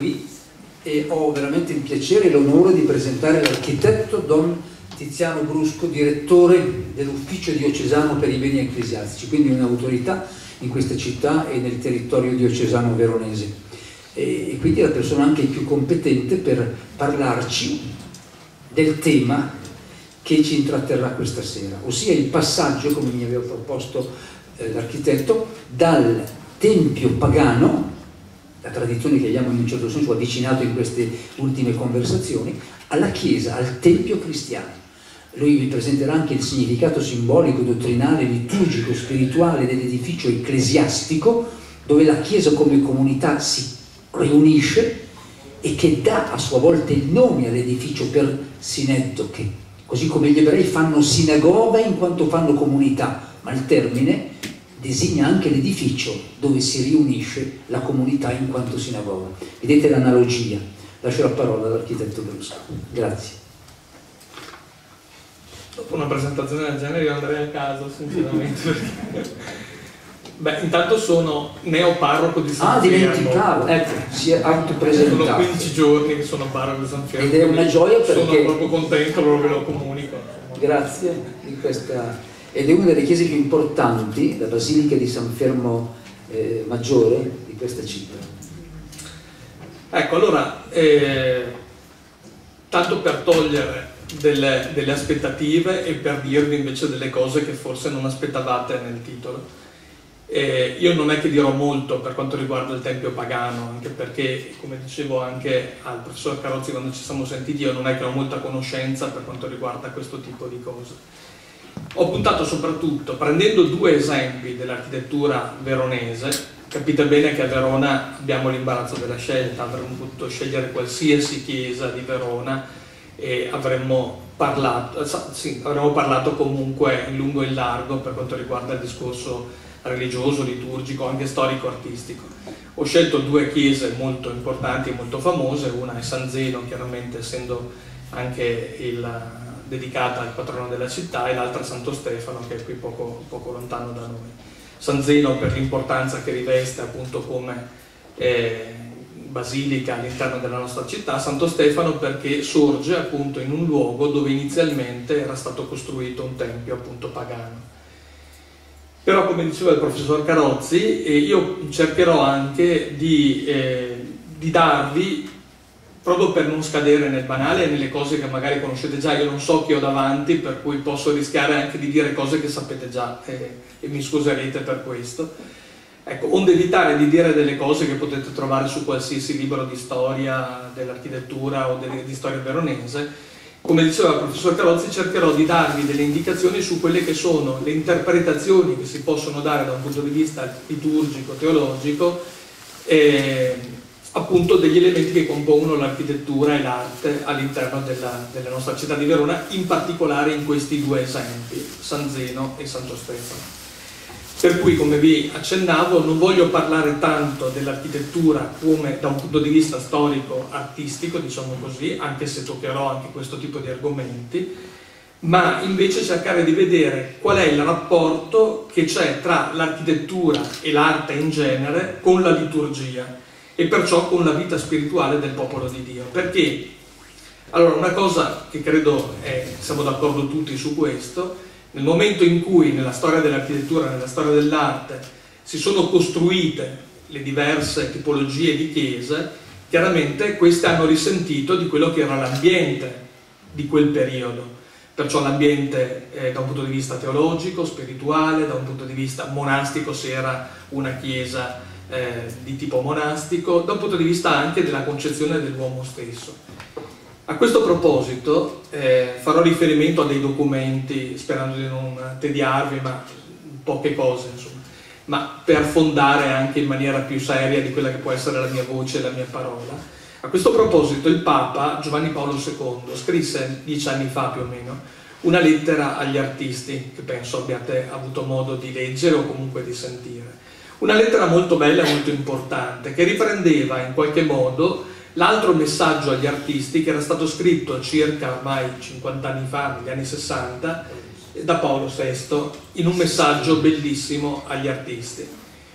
E ho veramente il piacere e l'onore di presentare l'architetto Don Tiziano Brusco, direttore dell'Ufficio Diocesano per i Beni Ecclesiastici, quindi un'autorità in questa città e nel territorio diocesano veronese, e quindi la persona anche più competente per parlarci del tema che ci intratterrà questa sera, ossia il passaggio, come mi aveva proposto l'architetto, dal tempio pagano, la tradizione che abbiamo in un certo senso avvicinato in queste ultime conversazioni, alla Chiesa, al Tempio cristiano. Lui vi presenterà anche il significato simbolico, dottrinale, liturgico, spirituale dell'edificio ecclesiastico, dove la Chiesa come comunità si riunisce e che dà a sua volta il nome all'edificio per sinetto, che così come gli ebrei fanno sinagoga in quanto fanno comunità, ma il termine designa anche l'edificio dove si riunisce la comunità in quanto sinagoga. Vedete l'analogia? Lascio la parola all'architetto Brusco. Grazie. Dopo una presentazione del genere io andrei a casa, sinceramente. Beh, intanto sono neoparroco di San Fierro. Dimenticavo, ecco, si è autopresentato. Sono 15 giorni che sono parroco di San Fierro. Ed è una gioia perché... Sono proprio contento, allora ve lo comunico. Grazie di questa... Ed è una delle chiese più importanti, la Basilica di San Fermo Maggiore di questa città. Ecco, allora, tanto per togliere delle aspettative e per dirvi invece delle cose che forse non aspettavate nel titolo. Io non è che dirò molto per quanto riguarda il tempio pagano, anche perché, come dicevo anche al professor Carozzi quando ci siamo sentiti, io non è che ho molta conoscenza per quanto riguarda questo tipo di cose. Ho puntato soprattutto, prendendo due esempi dell'architettura veronese, capite bene che a Verona abbiamo l'imbarazzo della scelta, avremmo potuto scegliere qualsiasi chiesa di Verona e avremmo parlato comunque in lungo e in largo per quanto riguarda il discorso religioso, liturgico, anche storico-artistico. Ho scelto due chiese molto importanti e molto famose, una è San Zeno, chiaramente essendo anche dedicata al patrono della città, e l'altra Santo Stefano, che è qui poco lontano da noi. San Zeno per l'importanza che riveste appunto come basilica all'interno della nostra città, Santo Stefano perché sorge appunto in un luogo dove inizialmente era stato costruito un tempio appunto pagano. Però, come diceva il professor Carozzi, io cercherò anche di darvi, proprio per non scadere nel banale e nelle cose che magari conoscete già, io non so chi ho davanti, per cui posso rischiare anche di dire cose che sapete già e mi scuserete per questo. Ecco, onde evitare di dire delle cose che potete trovare su qualsiasi libro di storia dell'architettura o di storia veronese, come diceva il professor Carozzi, cercherò di darvi delle indicazioni su quelle che sono le interpretazioni che si possono dare da un punto di vista liturgico, teologico, appunto degli elementi che compongono l'architettura e l'arte all'interno della nostra città di Verona, in particolare in questi due esempi, San Zeno e Santo Stefano. Per cui, come vi accennavo, non voglio parlare tanto dell'architettura come da un punto di vista storico-artistico, diciamo così, anche se toccherò anche questo tipo di argomenti, ma invece cercare di vedere qual è il rapporto che c'è tra l'architettura e l'arte in genere con la liturgia, e perciò con la vita spirituale del popolo di Dio. Perché? Allora, una cosa che credo siamo d'accordo tutti su questo, nel momento in cui nella storia dell'architettura, nella storia dell'arte, si sono costruite le diverse tipologie di chiese, chiaramente queste hanno risentito di quello che era l'ambiente di quel periodo. Perciò l'ambiente da un punto di vista teologico, spirituale, da un punto di vista monastico, se era una chiesa di tipo monastico, da un punto di vista anche della concezione dell'uomo stesso. A questo proposito farò riferimento a dei documenti, sperando di non tediarvi, ma poche cose, insomma, ma per fondare anche in maniera più seria di quella che può essere la mia voce e la mia parola. A questo proposito il Papa Giovanni Paolo II scrisse 10 anni fa più o meno una lettera agli artisti, che penso abbiate avuto modo di leggere o comunque di sentire. Una lettera molto bella e molto importante, che riprendeva in qualche modo l'altro messaggio agli artisti che era stato scritto circa ormai 50 anni fa, negli anni 60, da Paolo VI, in un messaggio bellissimo agli artisti.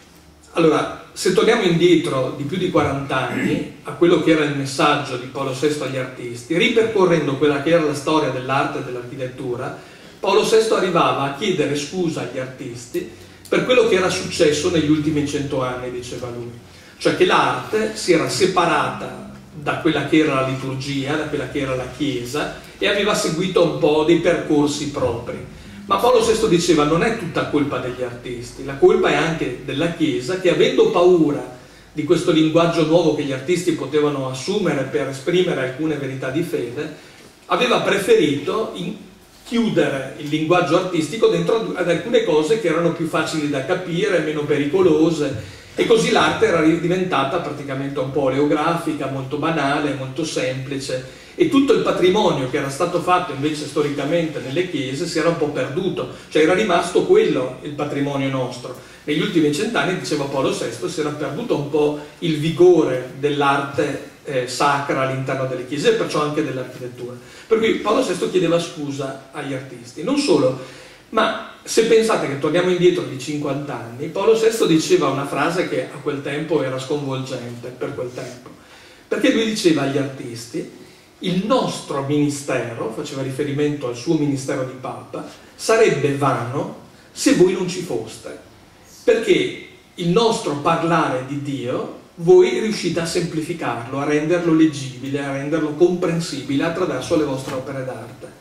Allora, se torniamo indietro di più di 40 anni a quello che era il messaggio di Paolo VI agli artisti, ripercorrendo quella che era la storia dell'arte e dell'architettura, Paolo VI arrivava a chiedere scusa agli artisti per quello che era successo negli ultimi 100 anni, diceva lui. Cioè che l'arte si era separata da quella che era la liturgia, da quella che era la Chiesa, e aveva seguito un po' dei percorsi propri. Ma Paolo VI diceva: non è tutta colpa degli artisti, la colpa è anche della Chiesa, che avendo paura di questo linguaggio nuovo che gli artisti potevano assumere per esprimere alcune verità di fede, aveva preferito chiudere il linguaggio artistico dentro ad alcune cose che erano più facili da capire, meno pericolose, e così l'arte era diventata praticamente un po' oleografica, molto banale, molto semplice, e tutto il patrimonio che era stato fatto invece storicamente nelle chiese si era un po' perduto, cioè era rimasto quello il patrimonio nostro. Negli ultimi 100 anni, diceva Paolo VI, si era perduto un po' il vigore dell'arte sacra all'interno delle chiese e perciò anche dell'architettura. Per cui Paolo VI chiedeva scusa agli artisti. Non solo, ma se pensate che torniamo indietro di 50 anni, Paolo VI diceva una frase che a quel tempo era sconvolgente, per quel tempo, perché lui diceva agli artisti: il nostro ministero, faceva riferimento al suo ministero di Papa, sarebbe vano se voi non ci foste, perché il nostro parlare di Dio voi riuscite a semplificarlo, a renderlo leggibile, a renderlo comprensibile attraverso le vostre opere d'arte.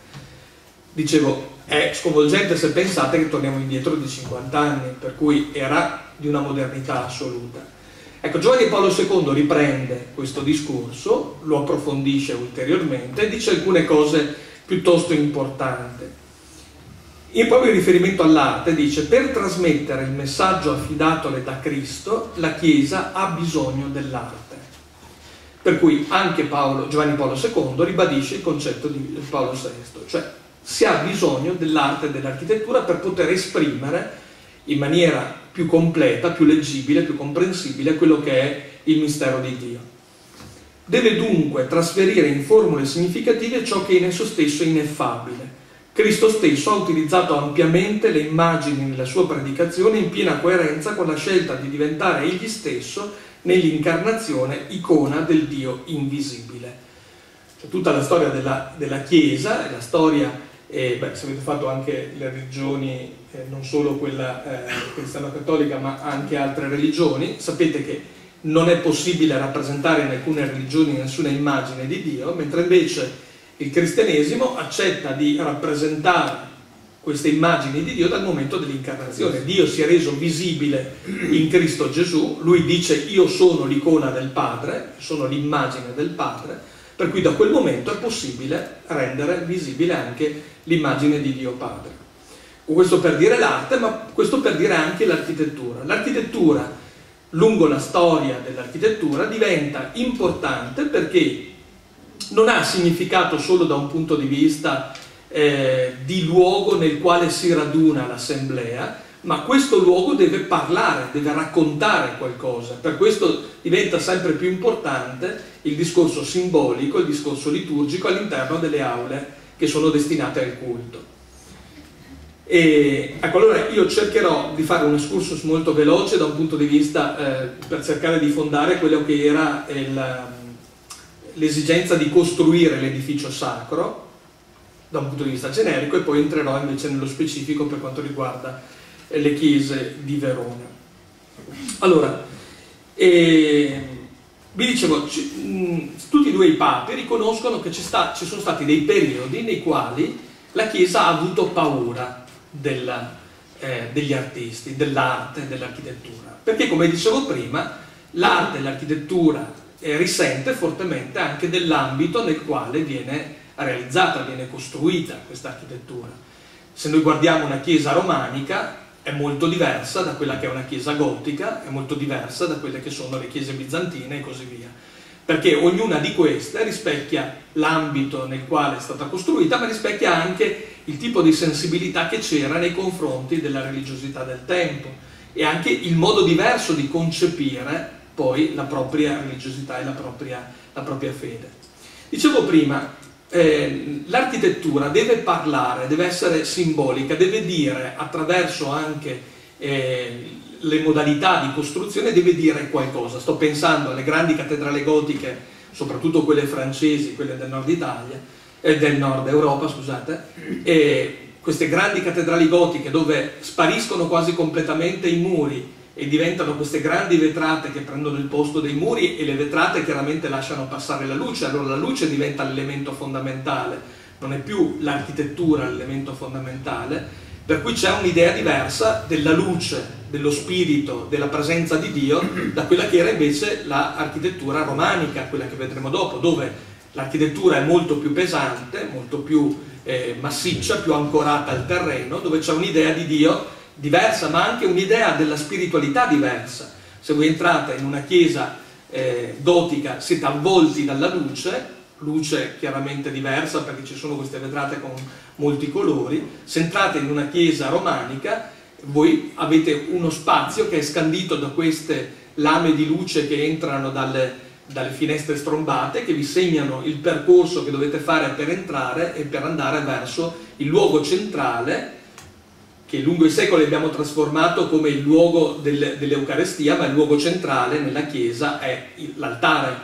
Dicevo, è sconvolgente se pensate che torniamo indietro di 50 anni, per cui era di una modernità assoluta. Ecco, Giovanni Paolo II riprende questo discorso, lo approfondisce ulteriormente e dice alcune cose piuttosto importanti. Proprio in riferimento all'arte dice: per trasmettere il messaggio affidatole da Cristo, la Chiesa ha bisogno dell'arte. Per cui anche Giovanni Paolo II ribadisce il concetto di Paolo VI, cioè si ha bisogno dell'arte e dell'architettura per poter esprimere in maniera più completa, più leggibile, più comprensibile quello che è il mistero di Dio. Deve dunque trasferire in formule significative ciò che in esso stesso è ineffabile. Cristo stesso ha utilizzato ampiamente le immagini nella sua predicazione in piena coerenza con la scelta di diventare egli stesso nell'incarnazione icona del Dio invisibile. Cioè, tutta la storia della Chiesa, la storia, se avete fatto anche le religioni, non solo quella cristiano-cattolica ma anche altre religioni, sapete che non è possibile rappresentare in alcune religioni nessuna immagine di Dio, mentre invece il cristianesimo accetta di rappresentare queste immagini di Dio dal momento dell'incarnazione. Dio si è reso visibile in Cristo Gesù, lui dice: io sono l'icona del Padre, sono l'immagine del Padre, per cui da quel momento è possibile rendere visibile anche l'immagine di Dio Padre. Questo per dire l'arte, ma questo per dire anche l'architettura. L'architettura, lungo la storia dell'architettura, diventa importante perché non ha significato solo da un punto di vista di luogo nel quale si raduna l'assemblea, ma questo luogo deve parlare, deve raccontare qualcosa. Per questo diventa sempre più importante il discorso simbolico, il discorso liturgico all'interno delle aule che sono destinate al culto. Ecco, allora io cercherò di fare un excursus molto veloce da un punto di vista per cercare di fondare quello che era l'esigenza di costruire l'edificio sacro da un punto di vista generico, e poi entrerò invece nello specifico per quanto riguarda le chiese di Verona. Allora, vi dicevo, tutti e due i papi riconoscono che ci sono stati dei periodi nei quali la Chiesa ha avuto paura degli artisti, dell'arte e dell'architettura, perché, come dicevo prima, l'arte e l'architettura risente fortemente anche dell'ambito nel quale viene realizzata, viene costruita questa architettura. Se noi guardiamo una chiesa romanica è molto diversa da quella che è una chiesa gotica, è molto diversa da quelle che sono le chiese bizantine e così via, perché ognuna di queste rispecchia l'ambito nel quale è stata costruita, ma rispecchia anche il tipo di sensibilità che c'era nei confronti della religiosità del tempo e anche il modo diverso di concepire poi la propria religiosità e la propria fede. Dicevo prima, l'architettura deve parlare, deve essere simbolica, deve dire attraverso anche le modalità di costruzione deve dire qualcosa. Sto pensando alle grandi cattedrali gotiche, soprattutto quelle francesi, quelle del nord Italia, del nord Europa, scusate, e queste grandi cattedrali gotiche dove spariscono quasi completamente i muri e diventano queste grandi vetrate che prendono il posto dei muri, e le vetrate chiaramente lasciano passare la luce, allora la luce diventa l'elemento fondamentale, non è più l'architettura l'elemento fondamentale, per cui c'è un'idea diversa della luce, dello spirito, della presenza di Dio, da quella che era invece l'architettura romanica, quella che vedremo dopo, dove l'architettura è molto più pesante, molto più massiccia, più ancorata al terreno, dove c'è un'idea di Dio diversa, ma anche un'idea della spiritualità diversa. Se voi entrate in una chiesa gotica siete avvolti dalla luce chiaramente diversa, perché ci sono queste vetrate con molti colori. Se entrate in una chiesa romanica voi avete uno spazio che è scandito da queste lame di luce che entrano dalle finestre strombate, che vi segnano il percorso che dovete fare per entrare e per andare verso il luogo centrale, che lungo i secoli abbiamo trasformato come il luogo dell'Eucarestia, ma il luogo centrale nella chiesa è l'altare.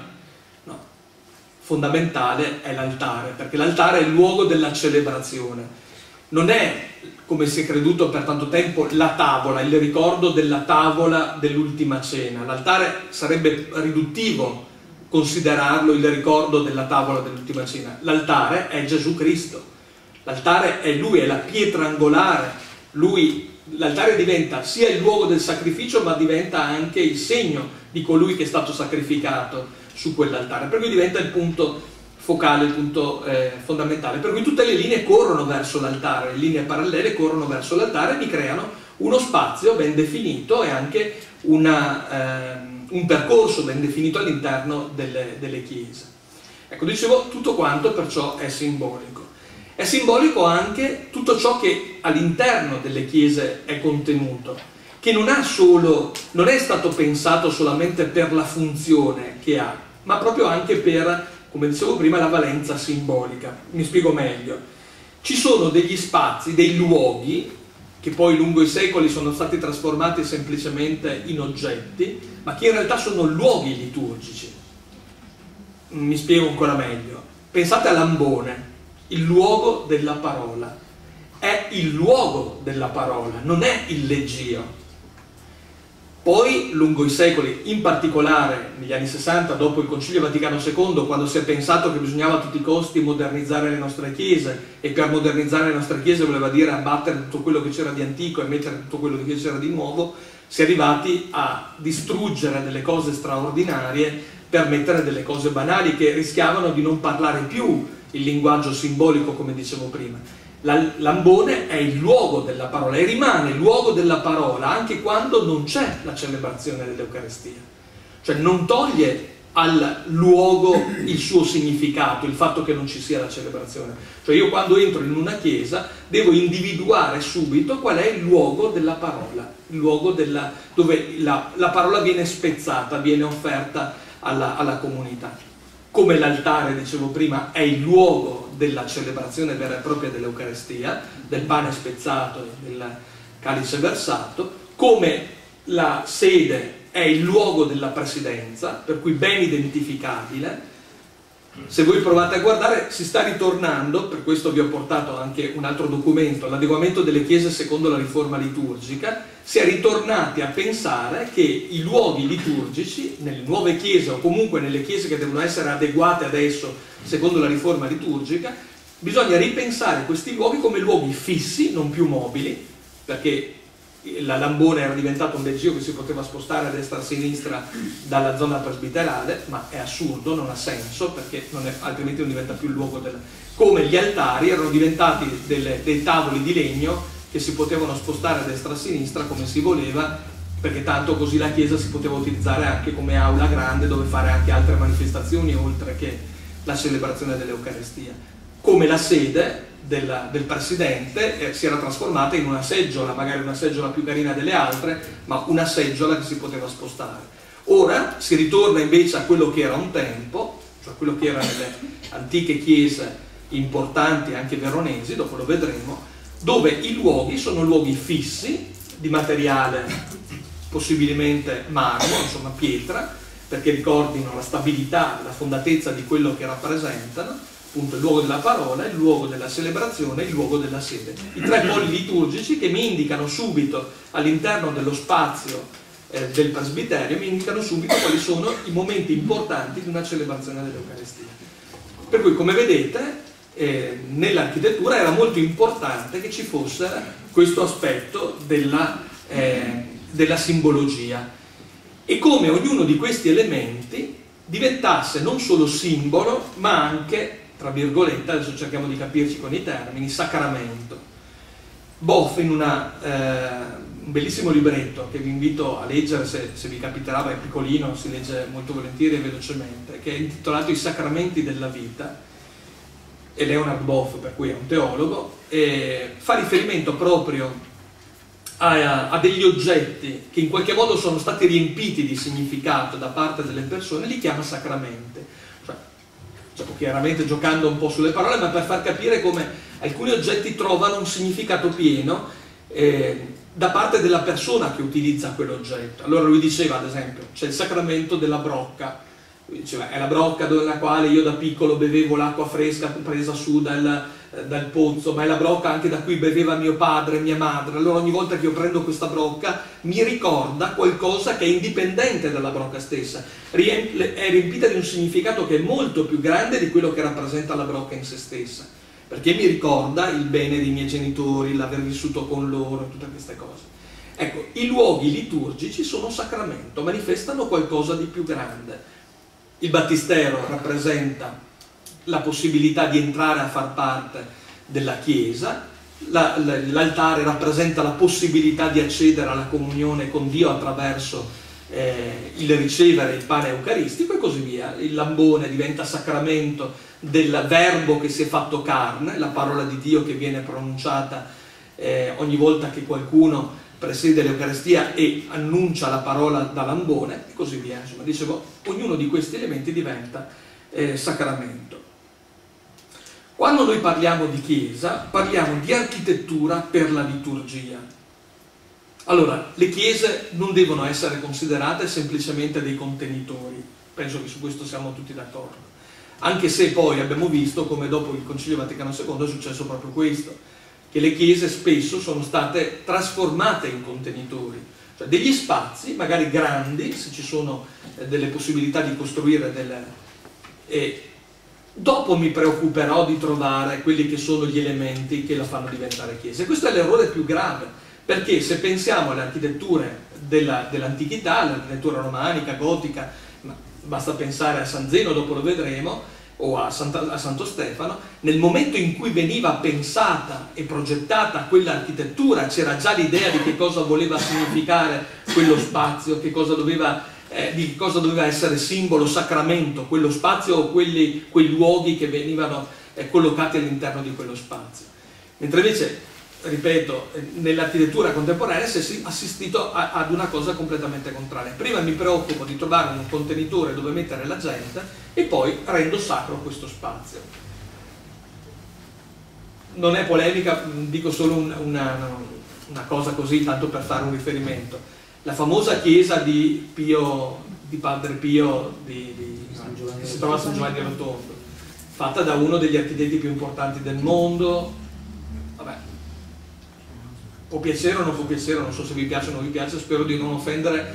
Fondamentale è l'altare, perché l'altare è il luogo della celebrazione. Non è, come si è creduto per tanto tempo, la tavola, il ricordo della tavola dell'ultima cena. L'altare sarebbe riduttivo considerarlo il ricordo della tavola dell'ultima cena. L'altare è Gesù Cristo, l'altare è Lui, è la pietra angolare. L'altare diventa sia il luogo del sacrificio, ma diventa anche il segno di colui che è stato sacrificato su quell'altare, per cui diventa il punto focale, il punto fondamentale, per cui tutte le linee corrono verso l'altare, le linee parallele corrono verso l'altare e mi creano uno spazio ben definito e anche un percorso ben definito all'interno delle chiese. Ecco, dicevo, tutto quanto perciò è simbolico. È simbolico anche tutto ciò che all'interno delle chiese è contenuto, che non è stato pensato solamente per la funzione che ha, ma proprio anche per, come dicevo prima, la valenza simbolica. Mi spiego meglio. Ci sono degli spazi, dei luoghi, che poi lungo i secoli sono stati trasformati semplicemente in oggetti, ma che in realtà sono luoghi liturgici. Mi spiego ancora meglio. Pensate all'ambone, il luogo della parola. È il luogo della parola, non è il leggio. Poi, lungo i secoli, in particolare negli anni 60, dopo il Concilio Vaticano II, quando si è pensato che bisognava a tutti i costi modernizzare le nostre chiese, e per modernizzare le nostre chiese voleva dire abbattere tutto quello che c'era di antico e mettere tutto quello che c'era di nuovo, si è arrivati a distruggere delle cose straordinarie per mettere delle cose banali che rischiavano di non parlare più il linguaggio simbolico, come dicevo prima. L'ambone è il luogo della parola e rimane il luogo della parola anche quando non c'è la celebrazione dell'Eucarestia. Cioè non toglie al luogo il suo significato, il fatto che non ci sia la celebrazione. Cioè io quando entro in una chiesa devo individuare subito qual è il luogo della parola, il luogo dove la parola viene spezzata, viene offerta alla comunità. Come l'altare, dicevo prima, è il luogo della celebrazione vera e propria dell'Eucarestia, del pane spezzato e del calice versato, come la sede è il luogo della presidenza, per cui ben identificabile. Se voi provate a guardare, si sta ritornando, per questo vi ho portato anche un altro documento, l'adeguamento delle chiese secondo la riforma liturgica, si è ritornati a pensare che i luoghi liturgici, nelle nuove chiese o comunque nelle chiese che devono essere adeguate adesso secondo la riforma liturgica, bisogna ripensare questi luoghi come luoghi fissi, non più mobili, perché l'ambone era diventato un leggio che si poteva spostare a destra e a sinistra dalla zona presbiterale, ma è assurdo, non ha senso, perché altrimenti non diventa più il luogo come gli altari erano diventati dei tavoli di legno che si potevano spostare a destra e a sinistra come si voleva, perché tanto così la chiesa si poteva utilizzare anche come aula grande dove fare anche altre manifestazioni oltre che la celebrazione dell'Eucarestia. Come la sede del presidente si era trasformata in una seggiola, magari una seggiola più carina delle altre, ma una seggiola che si poteva spostare. Ora si ritorna invece a quello che era un tempo, cioè quello che era nelle antiche chiese importanti, anche veronesi, dopo lo vedremo, dove i luoghi sono luoghi fissi, di materiale possibilmente marmo, insomma pietra, perché ricordino la stabilità, la fondatezza di quello che rappresentano, appunto il luogo della parola, il luogo della celebrazione, il luogo della sede. I 3 poli liturgici che mi indicano subito all'interno dello spazio del presbiterio, mi indicano subito quali sono i momenti importanti di una celebrazione dell'Eucaristia. Per cui, come vedete, nell'architettura era molto importante che ci fosse questo aspetto della simbologia, e come ognuno di questi elementi diventasse non solo simbolo, ma anche, tra virgolette, adesso cerchiamo di capirci con i termini, sacramento. Boff, in un bellissimo libretto che vi invito a leggere se vi capiterà, è piccolino, si legge molto volentieri e velocemente, che è intitolato I sacramenti della vita, e Leonard Boff, per cui è un teologo, fa riferimento proprio a degli oggetti che in qualche modo sono stati riempiti di significato da parte delle persone, li chiama sacramenti. Cioè, chiaramente giocando un po' sulle parole, ma per far capire come alcuni oggetti trovano un significato pieno da parte della persona che utilizza quell'oggetto. Allora lui diceva, ad esempio, c'è il sacramento della brocca. Lui diceva, è la brocca nella quale io da piccolo bevevo l'acqua fresca presa su dal pozzo, ma è la brocca anche da cui beveva mio padre e mia madre. Allora ogni volta che io prendo questa brocca mi ricorda qualcosa che è indipendente dalla brocca stessa, è riempita di un significato che è molto più grande di quello che rappresenta la brocca in se stessa, perché mi ricorda il bene dei miei genitori, l'aver vissuto con loro, tutte queste cose. Ecco, i luoghi liturgici sono sacramento, manifestano qualcosa di più grande. Il battistero rappresenta la possibilità di entrare a far parte della Chiesa, l'altare rappresenta la possibilità di accedere alla comunione con Dio attraverso il ricevere il pane eucaristico e così via. Il lambone diventa sacramento del verbo che si è fatto carne, la parola di Dio che viene pronunciata ogni volta che qualcuno presiede l'Eucaristia e annuncia la parola da lambone e così via. Insomma, dicevo, ognuno di questi elementi diventa sacramento. Quando noi parliamo di Chiesa, parliamo di architettura per la liturgia. Allora, le chiese non devono essere considerate semplicemente dei contenitori, penso che su questo siamo tutti d'accordo, anche se poi abbiamo visto come dopo il Concilio Vaticano II è successo proprio questo, che le chiese spesso sono state trasformate in contenitori, cioè degli spazi magari grandi, se ci sono delle possibilità di costruire dopo mi preoccuperò di trovare quelli che sono gli elementi che la fanno diventare chiesa. E questo è l'errore più grave, perché se pensiamo alle architetture dell'antichità, all'architettura romanica, gotica, ma basta pensare a San Zeno, dopo lo vedremo, o a Santo Stefano, nel momento in cui veniva pensata e progettata quell'architettura c'era già l'idea di che cosa voleva significare quello spazio, di cosa doveva essere simbolo, sacramento, quello spazio o quei luoghi che venivano collocati all'interno di quello spazio. Mentre invece, ripeto, nell'architettura contemporanea si è assistito ad una cosa completamente contraria. Prima mi preoccupo di trovare un contenitore dove mettere la gente e poi rendo sacro questo spazio. Non è polemica, dico solo una cosa così, tanto per fare un riferimento. La famosa chiesa di Padre Pio che si trova a San Giovanni Rotondo, fatta da uno degli architetti più importanti del mondo. Vabbè, può piacere o non può piacere, non so se vi piace o non vi piace, spero di non offendere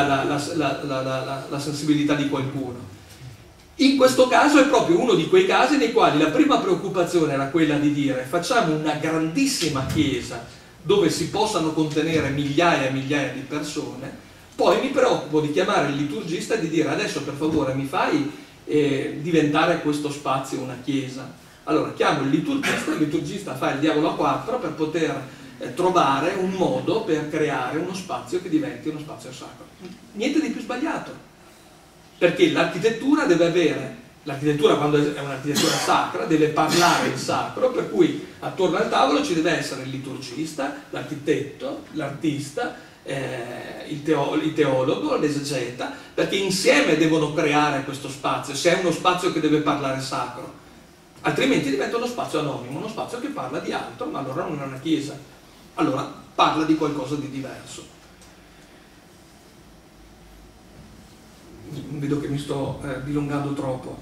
la sensibilità di qualcuno. In questo caso è proprio uno di quei casi nei quali la prima preoccupazione era quella di dire facciamo una grandissima chiesa dove si possano contenere migliaia e migliaia di persone, poi mi preoccupo di chiamare il liturgista e di dire adesso per favore mi fai diventare questo spazio una chiesa. Allora chiamo il liturgista fa il diavolo a quattro per poter trovare un modo per creare uno spazio che diventi uno spazio sacro. Niente di più sbagliato, perché l'architettura deve avere, l'architettura quando è un'architettura sacra deve parlare il sacro, per cui attorno al tavolo ci deve essere il liturgista, l'architetto, l'artista, il teologo, l'esegeta, perché insieme devono creare questo spazio, se è uno spazio che deve parlare sacro, altrimenti diventa uno spazio anonimo, uno spazio che parla di altro, ma allora non è una chiesa, allora parla di qualcosa di diverso. vedo che mi sto dilungando troppo.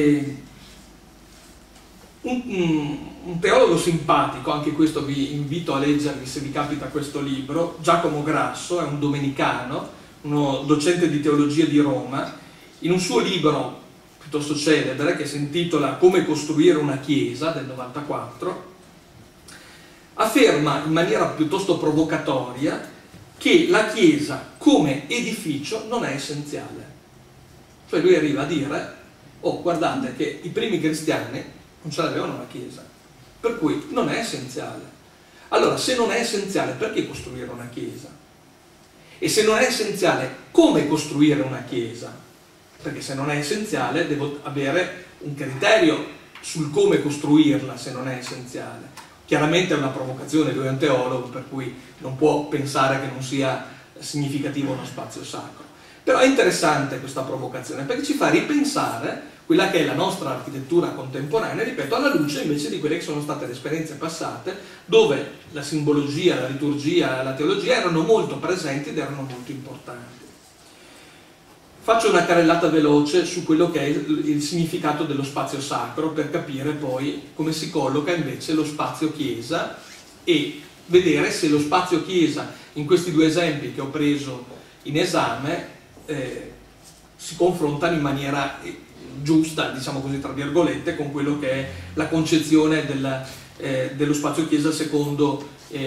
Un teologo simpatico, anche questo vi invito a leggervi se vi capita questo libro, Giacomo Grasso, è un domenicano, uno docente di teologia di Roma. In un suo libro piuttosto celebre che si intitola Come costruire una chiesa, del 94, afferma in maniera piuttosto provocatoria che la chiesa come edificio non è essenziale. Cioè lui arriva a dire: oh, guardate che i primi cristiani non ce l'avevano la chiesa, per cui non è essenziale. Allora, se non è essenziale, perché costruire una chiesa? E se non è essenziale, come costruire una chiesa? Perché se non è essenziale devo avere un criterio sul come costruirla, se non è essenziale. Chiaramente è una provocazione, lui è un teologo, per cui non può pensare che non sia significativo uno spazio sacro. Però è interessante questa provocazione, perché ci fa ripensare quella che è la nostra architettura contemporanea, ripeto, alla luce invece di quelle che sono state le esperienze passate, dove la simbologia, la liturgia, la teologia erano molto presenti ed erano molto importanti. Faccio una carrellata veloce su quello che è il significato dello spazio sacro, per capire poi come si colloca invece lo spazio chiesa e vedere se lo spazio chiesa in questi due esempi che ho preso in esame si confrontano in maniera giusta, diciamo così tra virgolette, con quello che è la concezione dello spazio chiesa secondo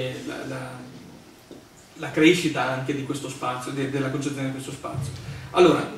la crescita anche di questo spazio, della concezione di questo spazio. Allora,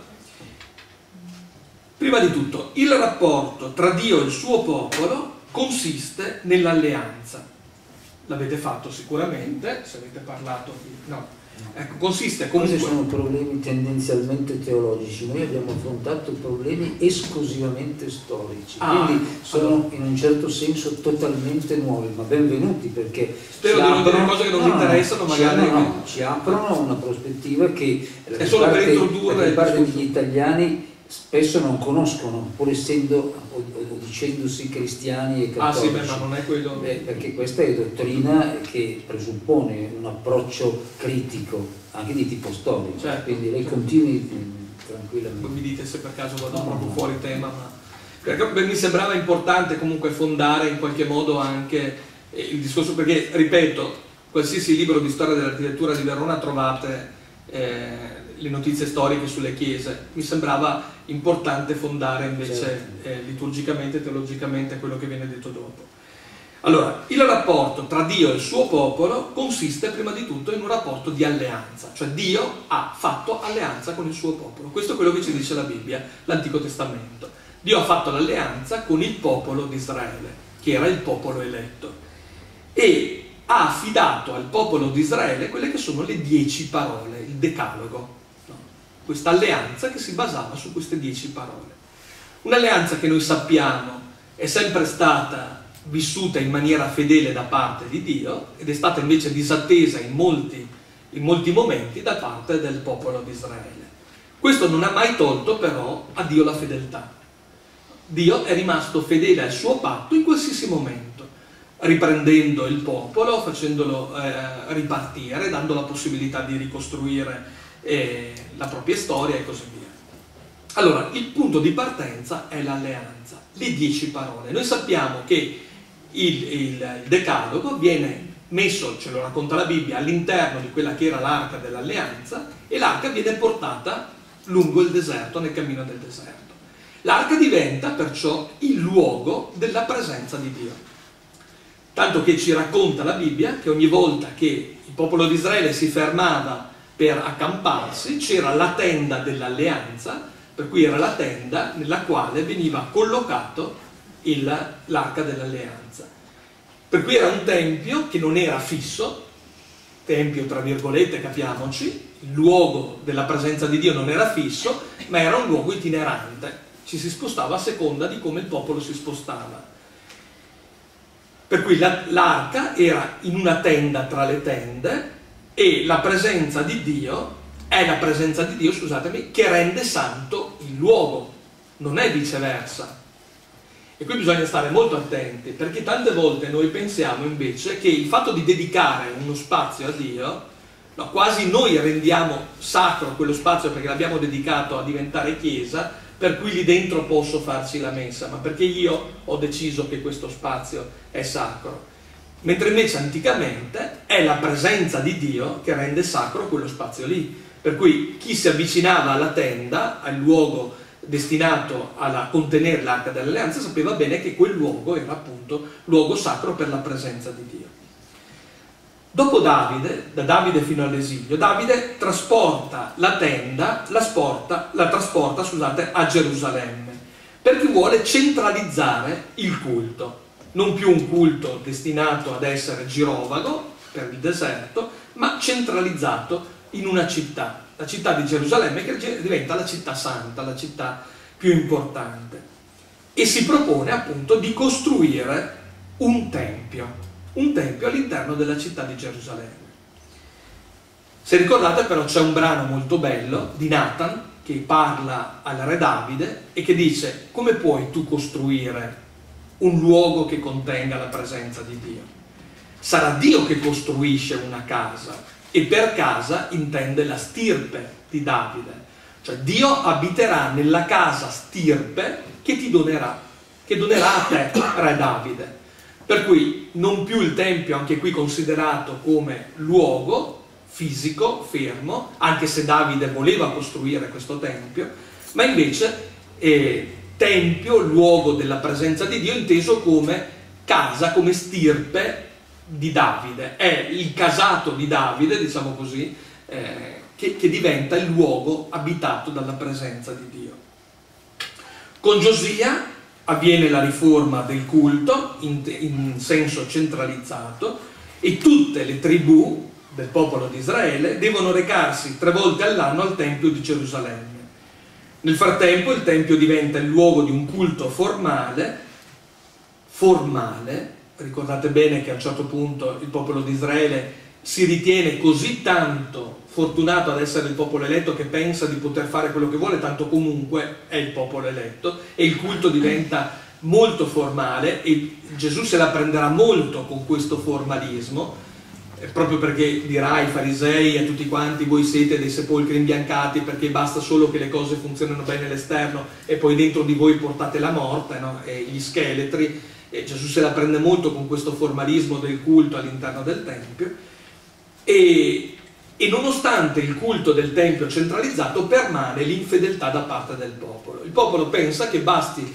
prima di tutto, il rapporto tra Dio e il suo popolo consiste nell'alleanza. L'avete fatto sicuramente, se avete parlato di... No. Ecco, consiste comunque... Questi sono problemi tendenzialmente teologici, noi abbiamo affrontato problemi esclusivamente storici, quindi sono in un certo senso totalmente nuovi, ma benvenuti, perché spero di non dire cose che non mi interessano, magari ci aprono una prospettiva che è solo per introdurre parte degli italiani spesso non conoscono, pur essendo o dicendosi cristiani e cattolici. Sì, ma non è quello. Perché questa è dottrina che presuppone un approccio critico anche di tipo storico, certo, quindi lei continui tranquillamente. Poi mi dite se per caso vado proprio fuori tema, ma perché mi sembrava importante comunque fondare in qualche modo anche il discorso, perché ripeto, qualsiasi libro di storia dell'architettura di Verona trovate le notizie storiche sulle chiese. Mi sembrava importante fondare invece liturgicamente e teologicamente quello che viene detto dopo. Allora, il rapporto tra Dio e il suo popolo consiste prima di tutto in un rapporto di alleanza, cioè Dio ha fatto alleanza con il suo popolo. Questo è quello che ci dice la Bibbia, l'Antico Testamento. Dio ha fatto l'alleanza con il popolo di Israele, che era il popolo eletto, e ha affidato al popolo di Israele quelle che sono le 10 parole, il Decalogo. Questa alleanza che si basava su queste 10 parole. Un'alleanza che noi sappiamo è sempre stata vissuta in maniera fedele da parte di Dio ed è stata invece disattesa in molti momenti da parte del popolo di Israele. Questo non ha mai tolto però a Dio la fedeltà. Dio è rimasto fedele al suo patto in qualsiasi momento, riprendendo il popolo, facendolo ripartire, dando la possibilità di ricostruire la propria storia e così via. Allora, il punto di partenza è l'alleanza, le 10 parole. Noi sappiamo che il Decalogo viene messo, ce lo racconta la Bibbia, all'interno di quella che era l'arca dell'alleanza, e l'arca viene portata lungo il deserto, nel cammino del deserto. L'arca diventa perciò il luogo della presenza di Dio. Tanto che ci racconta la Bibbia che ogni volta che il popolo di Israele si fermava per accamparsi, c'era la tenda dell'alleanza, per cui era la tenda nella quale veniva collocato l'arca dell'alleanza. Per cui era un tempio che non era fisso, tempio tra virgolette, capiamoci, il luogo della presenza di Dio non era fisso, ma era un luogo itinerante, ci si spostava a seconda di come il popolo si spostava. Per cui l'arca era in una tenda tra le tende, e la presenza di Dio è la presenza di Dio, scusatemi, che rende santo il luogo, non è viceversa. E qui bisogna stare molto attenti, perché tante volte noi pensiamo invece che il fatto di dedicare uno spazio a Dio No, quasi noi rendiamo sacro quello spazio perché l'abbiamo dedicato a diventare chiesa, per cui lì dentro posso farci la messa, ma perché io ho deciso che questo spazio è sacro. Mentre invece anticamente è la presenza di Dio che rende sacro quello spazio lì. Per cui chi si avvicinava alla tenda, al luogo destinato a contenere l'Arca dell'Alleanza, sapeva bene che quel luogo era appunto luogo sacro per la presenza di Dio. Dopo Davide, da Davide fino all'esilio, Davide trasporta la tenda, la trasporta, scusate, a Gerusalemme, perché vuole centralizzare il culto. Non più un culto destinato ad essere girovago per il deserto, ma centralizzato in una città, la città di Gerusalemme, che diventa la città santa, la città più importante. E si propone appunto di costruire un tempio all'interno della città di Gerusalemme. Se ricordate però c'è un brano molto bello di Nathan che parla al re Davide e che dice: come puoi tu costruire un luogo che contenga la presenza di Dio? Sarà Dio che costruisce una casa, e per casa intende la stirpe di Davide, cioè Dio abiterà nella casa stirpe che ti donerà, che donerà a te, re Davide. Per cui non più il tempio, anche qui considerato come luogo fisico, fermo, anche se Davide voleva costruire questo tempio, ma invece tempio, luogo della presenza di Dio, inteso come casa, come stirpe di Davide. È il casato di Davide, diciamo così, che diventa il luogo abitato dalla presenza di Dio. Con Giosia avviene la riforma del culto in senso centralizzato e tutte le tribù del popolo di Israele devono recarsi 3 volte all'anno al Tempio di Gerusalemme. Nel frattempo il Tempio diventa il luogo di un culto formale. Ricordate bene che a un certo punto il popolo di Israele si ritiene così tanto fortunato ad essere il popolo eletto che pensa di poter fare quello che vuole, tanto comunque è il popolo eletto, e il culto diventa molto formale e Gesù se la prenderà molto con questo formalismo, proprio perché dirà ai farisei e a tutti quanti: voi siete dei sepolcri imbiancati perché basta solo che le cose funzionino bene all'esterno e poi dentro di voi portate la morte, no? E gli scheletri. E Gesù se la prende molto con questo formalismo del culto all'interno del Tempio e nonostante il culto del Tempio centralizzato permane l'infedeltà da parte del popolo. Il popolo pensa che basti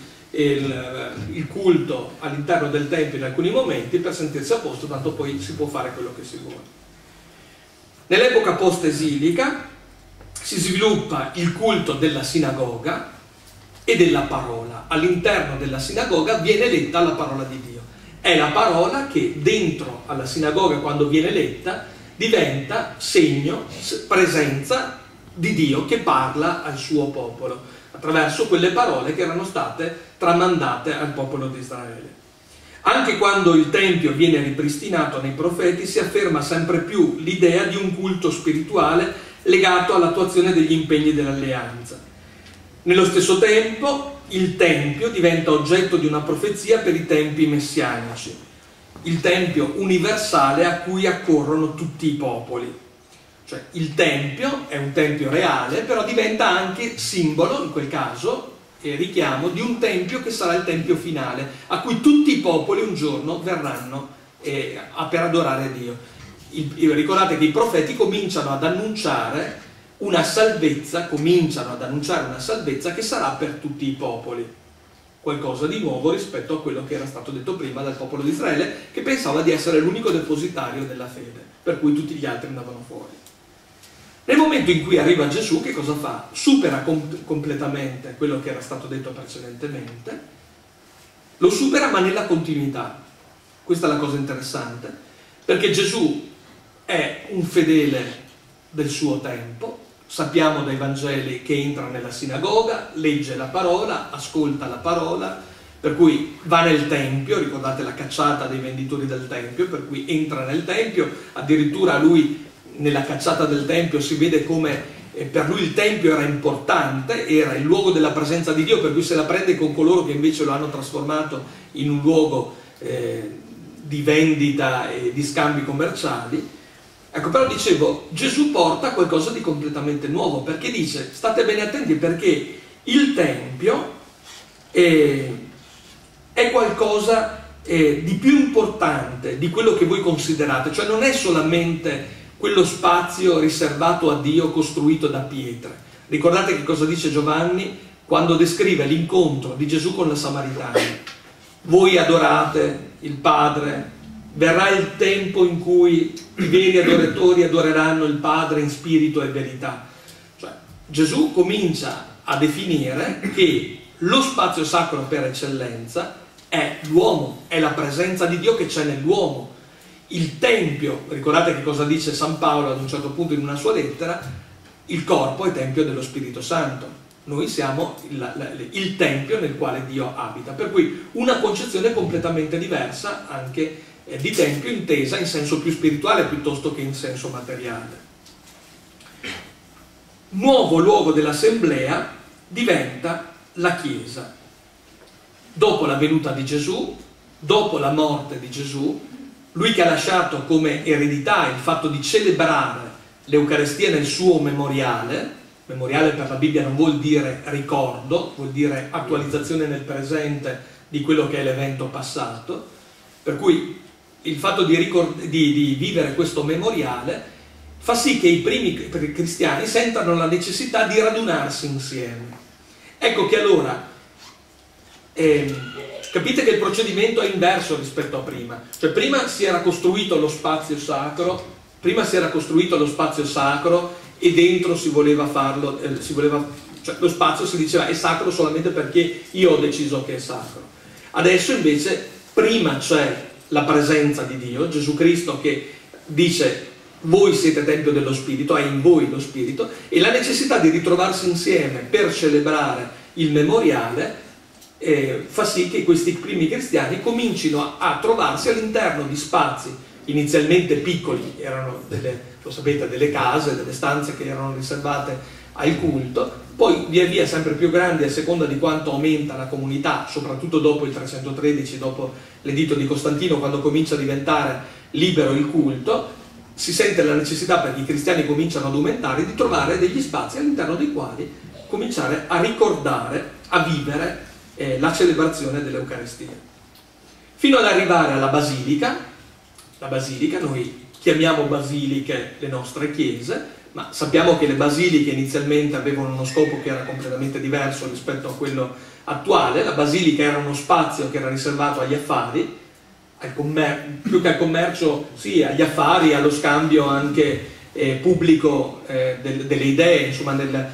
il culto all'interno del Tempio in alcuni momenti per sentirsi a posto, tanto poi si può fare quello che si vuole. Nell'epoca post-esilica si sviluppa il culto della sinagoga e della parola. All'interno della sinagoga viene letta la parola di Dio. È la parola che dentro alla sinagoga, quando viene letta, diventa segno, presenza di Dio che parla al suo popolo, attraverso quelle parole che erano state tramandate al popolo di Israele. Anche quando il Tempio viene ripristinato nei profeti, si afferma sempre più l'idea di un culto spirituale legato all'attuazione degli impegni dell'alleanza. Nello stesso tempo il Tempio diventa oggetto di una profezia per i tempi messianici, il Tempio universale a cui accorrono tutti i popoli. Cioè il Tempio è un Tempio reale, però diventa anche simbolo, in quel caso, e richiamo, di un Tempio che sarà il Tempio finale, a cui tutti i popoli un giorno verranno per adorare Dio. Ricordate che i profeti cominciano ad annunciare una salvezza che sarà per tutti i popoli, qualcosa di nuovo rispetto a quello che era stato detto prima dal popolo di Israele, che pensava di essere l'unico depositario della fede, per cui tutti gli altri andavano fuori. Nel momento in cui arriva Gesù, che cosa fa? Supera completamente quello che era stato detto precedentemente, lo supera ma nella continuità. Questa è la cosa interessante, perché Gesù è un fedele del suo tempo. Sappiamo dai Vangeli che entra nella sinagoga, legge la parola, ascolta la parola, per cui va nel Tempio, ricordate la cacciata dei venditori del Tempio, per cui entra nel Tempio, addirittura lui nella cacciata del Tempio si vede come per lui il Tempio era importante, era il luogo della presenza di Dio, per cui se la prende con coloro che invece lo hanno trasformato in un luogo di vendita e di scambi commerciali. Ecco, però dicevo, Gesù porta qualcosa di completamente nuovo, perché dice, state bene attenti, perché il Tempio è qualcosa di più importante di quello che voi considerate, cioè non è solamente quello spazio riservato a Dio costruito da pietre. Ricordate che cosa dice Giovanni quando descrive l'incontro di Gesù con la Samaritana? Voi adorate il Padre, verrà il tempo in cui i veri adoratori adoreranno il Padre in spirito e verità. Cioè, Gesù comincia a definire che lo spazio sacro per eccellenza è l'uomo, è la presenza di Dio che c'è nell'uomo. Il Tempio, ricordate che cosa dice San Paolo ad un certo punto in una sua lettera, il corpo è Tempio dello Spirito Santo. Noi siamo il Tempio nel quale Dio abita, per cui una concezione completamente diversa anche di Tempio, intesa in senso più spirituale piuttosto che in senso materiale. Nuovo luogo dell'assemblea diventa la Chiesa. Dopo la venuta di Gesù, dopo la morte di Gesù, lui che ha lasciato come eredità il fatto di celebrare l'Eucarestia nel suo memoriale. Memoriale per la Bibbia non vuol dire ricordo, vuol dire attualizzazione nel presente di quello che è l'evento passato, per cui il fatto di vivere questo memoriale fa sì che i primi cristiani sentano la necessità di radunarsi insieme. Ecco che allora capite che il procedimento è inverso rispetto a prima, cioè prima si era costruito lo spazio sacro, e dentro si voleva farlo, cioè lo spazio si diceva è sacro solamente perché io ho deciso che è sacro. Adesso invece prima c'è la presenza di Dio, Gesù Cristo che dice voi siete Tempio dello Spirito, è in voi lo Spirito, e la necessità di ritrovarsi insieme per celebrare il memoriale fa sì che questi primi cristiani comincino a trovarsi all'interno di spazi inizialmente piccoli, erano lo sapete, delle case, delle stanze che erano riservate al culto, poi via via sempre più grandi a seconda di quanto aumenta la comunità, soprattutto dopo il 313, dopo l'editto di Costantino, quando comincia a diventare libero il culto, si sente la necessità, perché i cristiani cominciano ad aumentare, di trovare degli spazi all'interno dei quali cominciare a ricordare, a vivere la celebrazione dell'Eucarestia. Fino ad arrivare alla Basilica. La Basilica, noi chiamiamo basiliche le nostre chiese, ma sappiamo che le basiliche inizialmente avevano uno scopo che era completamente diverso rispetto a quello attuale. La basilica era uno spazio che era riservato agli affari, più che al commercio, sì, agli affari, allo scambio anche pubblico delle idee, insomma,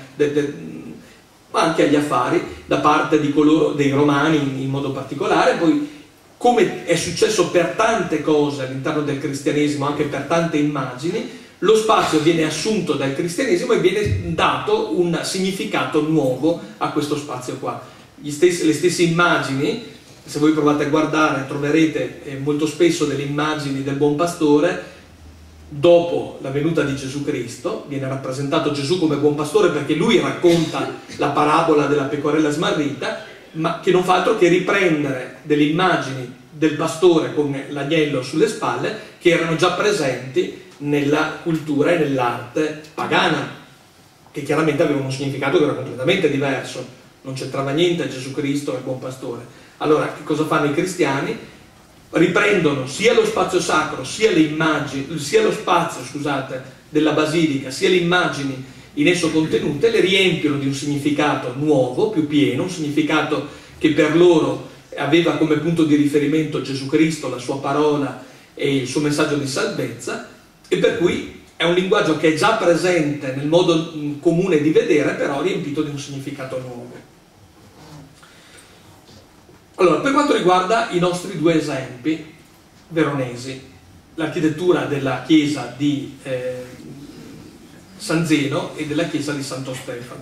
ma anche agli affari da parte di dei romani in modo particolare. Poi, come è successo per tante cose all'interno del cristianesimo, anche per tante immagini, lo spazio viene assunto dal cristianesimo e viene dato un significato nuovo a questo spazio qua. Le stesse immagini, se voi provate a guardare, troverete molto spesso delle immagini del buon pastore. Dopo la venuta di Gesù Cristo viene rappresentato Gesù come buon pastore, perché lui racconta la parabola della pecorella smarrita, ma che non fa altro che riprendere delle immagini del pastore con l'agnello sulle spalle che erano già presenti nella cultura e nell'arte pagana, che chiaramente avevano un significato che era completamente diverso, non c'entrava niente Gesù Cristo e il buon pastore. Allora che cosa fanno i cristiani? Riprendono sia lo spazio sacro, sia lo spazio, scusate, della basilica, sia le immagini in esso contenute, le riempiono di un significato nuovo, più pieno, un significato che per loro aveva come punto di riferimento Gesù Cristo, la sua parola e il suo messaggio di salvezza, e per cui è un linguaggio che è già presente nel modo comune di vedere, però riempito di un significato nuovo. Allora, per quanto riguarda i nostri due esempi veronesi, l'architettura della chiesa di San Zeno e della chiesa di Santo Stefano.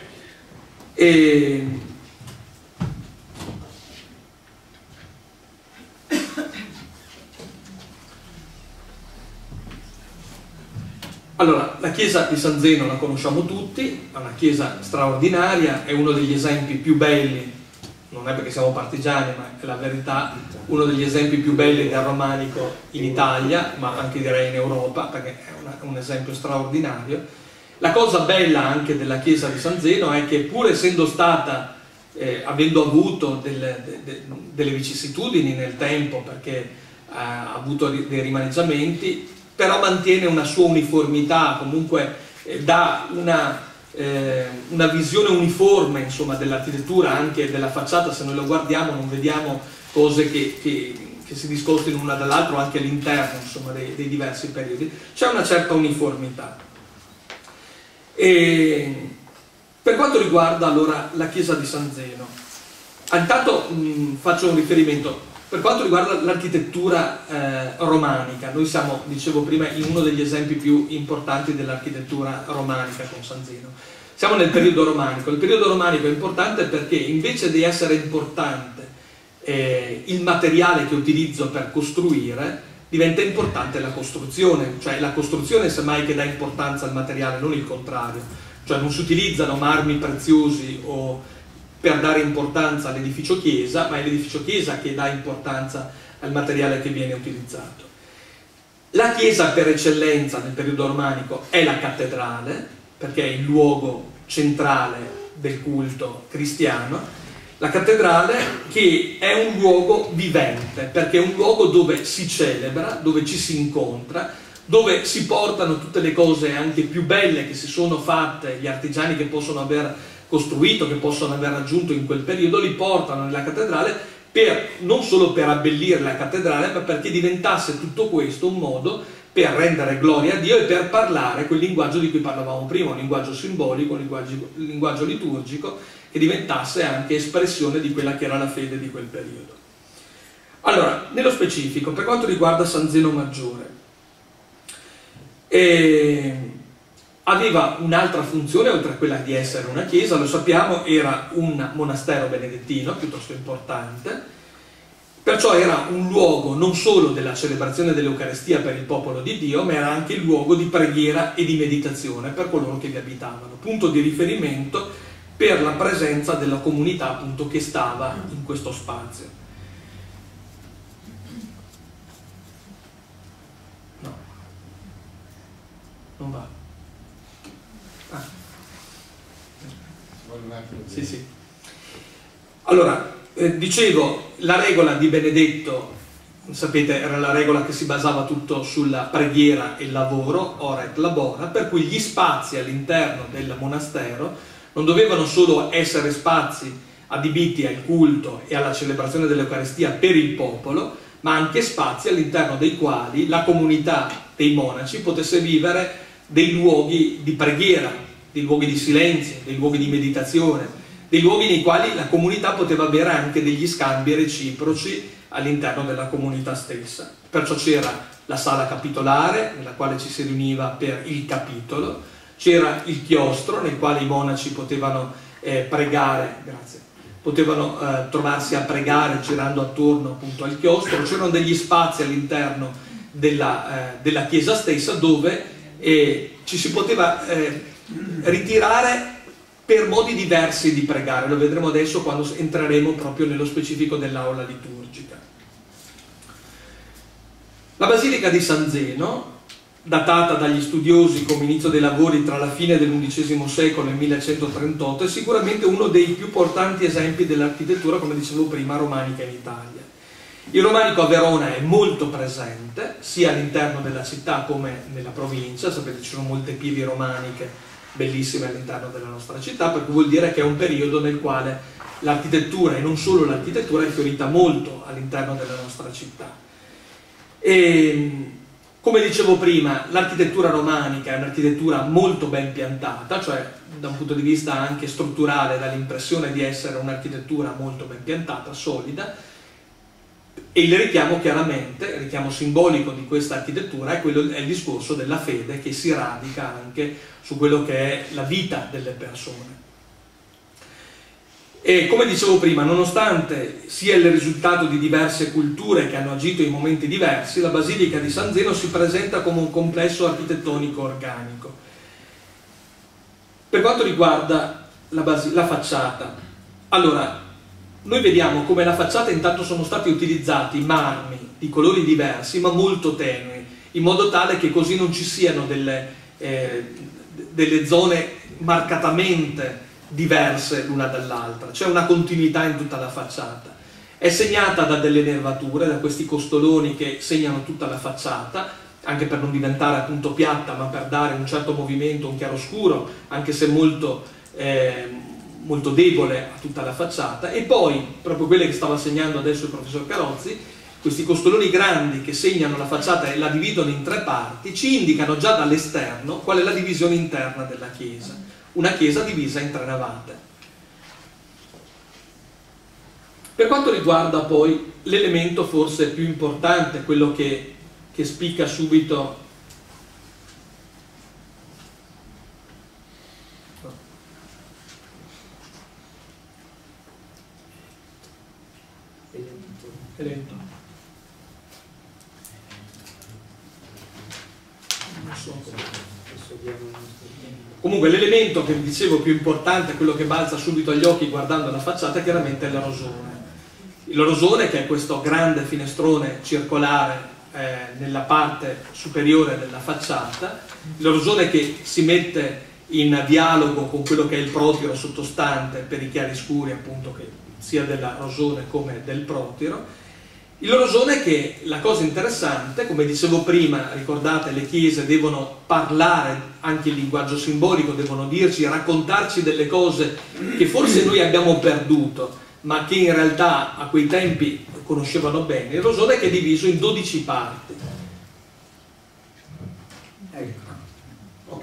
Allora, la chiesa di San Zeno la conosciamo tutti, è una chiesa straordinaria, è uno degli esempi più belli, non è perché siamo partigiani, ma è la verità, uno degli esempi più belli del romanico in Italia, ma anche direi in Europa, perché è un esempio straordinario. La cosa bella anche della chiesa di San Zeno è che, pur essendo stata, avendo avuto delle vicissitudini nel tempo, perché ha avuto dei rimaneggiamenti, però mantiene una sua uniformità, comunque dà una visione uniforme, insomma, dell'architettura, anche della facciata. Se noi lo guardiamo non vediamo cose che si discostino una dall'altra, anche all'interno, insomma, dei diversi periodi. C'è una certa uniformità. E per quanto riguarda allora la chiesa di San Zeno, intanto faccio un riferimento. Per quanto riguarda l'architettura romanica, noi siamo, dicevo prima, in uno degli esempi più importanti dell'architettura romanica con San Zeno. Siamo nel periodo romanico. Il periodo romanico è importante perché, invece di essere importante il materiale che utilizzo per costruire, diventa importante la costruzione. Cioè la costruzione semmai che dà importanza al materiale, non il contrario. Cioè non si utilizzano marmi preziosi o per dare importanza all'edificio chiesa, ma è l'edificio chiesa che dà importanza al materiale che viene utilizzato. La chiesa per eccellenza nel periodo romanico è la cattedrale, perché è il luogo centrale del culto cristiano. La cattedrale, che è un luogo vivente, perché è un luogo dove si celebra, dove ci si incontra, dove si portano tutte le cose anche più belle che si sono fatte, gli artigiani che possono aver costruito, che possono aver raggiunto in quel periodo, li portano nella cattedrale non solo per abbellire la cattedrale, ma perché diventasse tutto questo un modo per rendere gloria a Dio e per parlare quel linguaggio di cui parlavamo prima, un linguaggio simbolico, un linguaggio liturgico, che diventasse anche espressione di quella che era la fede di quel periodo. Allora, nello specifico, per quanto riguarda San Zeno Maggiore, aveva un'altra funzione oltre a quella di essere una chiesa. Lo sappiamo, era un monastero benedettino piuttosto importante, perciò era un luogo non solo della celebrazione dell'Eucaristia per il popolo di Dio, ma era anche il luogo di preghiera e di meditazione per coloro che vi abitavano, punto di riferimento per la presenza della comunità, appunto, che stava in questo spazio. No, non va. Sì, sì. Allora, dicevo, la regola di Benedetto, sapete, era la regola che si basava tutto sulla preghiera e il lavoro, ora et labora, per cui gli spazi all'interno del monastero non dovevano solo essere spazi adibiti al culto e alla celebrazione dell'Eucaristia per il popolo, ma anche spazi all'interno dei quali la comunità dei monaci potesse vivere dei luoghi di preghiera, dei luoghi di silenzio, dei luoghi di meditazione, dei luoghi nei quali la comunità poteva avere anche degli scambi reciproci all'interno della comunità stessa. Perciò c'era la sala capitolare, nella quale ci si riuniva per il capitolo, c'era il chiostro, nel quale i monaci potevano pregare, grazie, potevano trovarsi a pregare girando attorno appunto al chiostro. C'erano degli spazi all'interno della chiesa stessa dove ci si poteva ritirare per modi diversi di pregare. Lo vedremo adesso quando entreremo proprio nello specifico dell'aula liturgica. La Basilica di San Zeno, datata dagli studiosi come inizio dei lavori tra la fine dell'XI secolo e il 1138, è sicuramente uno dei più importanti esempi dell'architettura, come dicevo prima, romanica in Italia. Il romanico a Verona è molto presente, sia all'interno della città come nella provincia. Sapete, ci sono molte pieve romaniche bellissime all'interno della nostra città, per cui vuol dire che è un periodo nel quale l'architettura, e non solo l'architettura, è fiorita molto all'interno della nostra città. E come dicevo prima, l'architettura romanica è un'architettura molto ben piantata, cioè da un punto di vista anche strutturale dà l'impressione di essere un'architettura molto ben piantata, solida, e il richiamo, chiaramente, il richiamo simbolico di questa architettura è il discorso della fede, che si radica anche su quello che è la vita delle persone. E come dicevo prima, nonostante sia il risultato di diverse culture che hanno agito in momenti diversi, la Basilica di San Zeno si presenta come un complesso architettonico organico. Per quanto riguarda la facciata, allora, noi vediamo come la facciata intanto sono stati utilizzati marmi di colori diversi ma molto tenui, in modo tale che così non ci siano delle zone marcatamente diverse l'una dall'altra, c'è una continuità in tutta la facciata. È segnata da delle nervature, da questi costoloni che segnano tutta la facciata, anche per non diventare appunto piatta, ma per dare un certo movimento, un chiaroscuro, anche se molto debole a tutta la facciata. E poi, proprio quelle che stava segnando adesso il professor Carozzi, questi costoloni grandi che segnano la facciata e la dividono in 3 parti, ci indicano già dall'esterno qual è la divisione interna della chiesa. Una chiesa divisa in 3 navate. Per quanto riguarda poi l'elemento forse più importante, quello che spicca subito comunque l'elemento che vi dicevo più importante, quello che balza subito agli occhi guardando la facciata, chiaramente è l'erosone. L'erosone, che è questo grande finestrone circolare nella parte superiore della facciata, l'erosone che si mette in dialogo con quello che è il protiro sottostante per i chiaroscuri, appunto, che sia dell'erosone come del protiro. L'erosone, che la cosa interessante, come dicevo prima, ricordate, le chiese devono parlare anche il linguaggio simbolico, devono dirci, raccontarci delle cose che forse noi abbiamo perduto, ma che in realtà a quei tempi conoscevano bene. Il rosone che è diviso in 12 parti. Ok.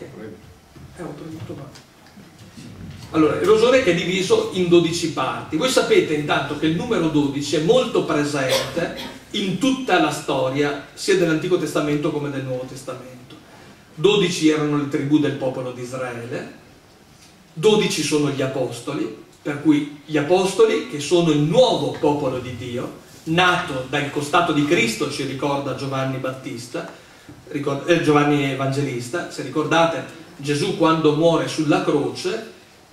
Allora, il rosone che è diviso in 12 parti. Voi sapete intanto che il numero 12 è molto presente in tutta la storia, sia dell'Antico Testamento come del Nuovo Testamento. 12 erano le tribù del popolo di Israele, 12 sono gli apostoli, per cui gli apostoli, che sono il nuovo popolo di Dio, nato dal costato di Cristo, ci ricorda Giovanni Battista, Giovanni Evangelista. Se ricordate, Gesù quando muore sulla croce,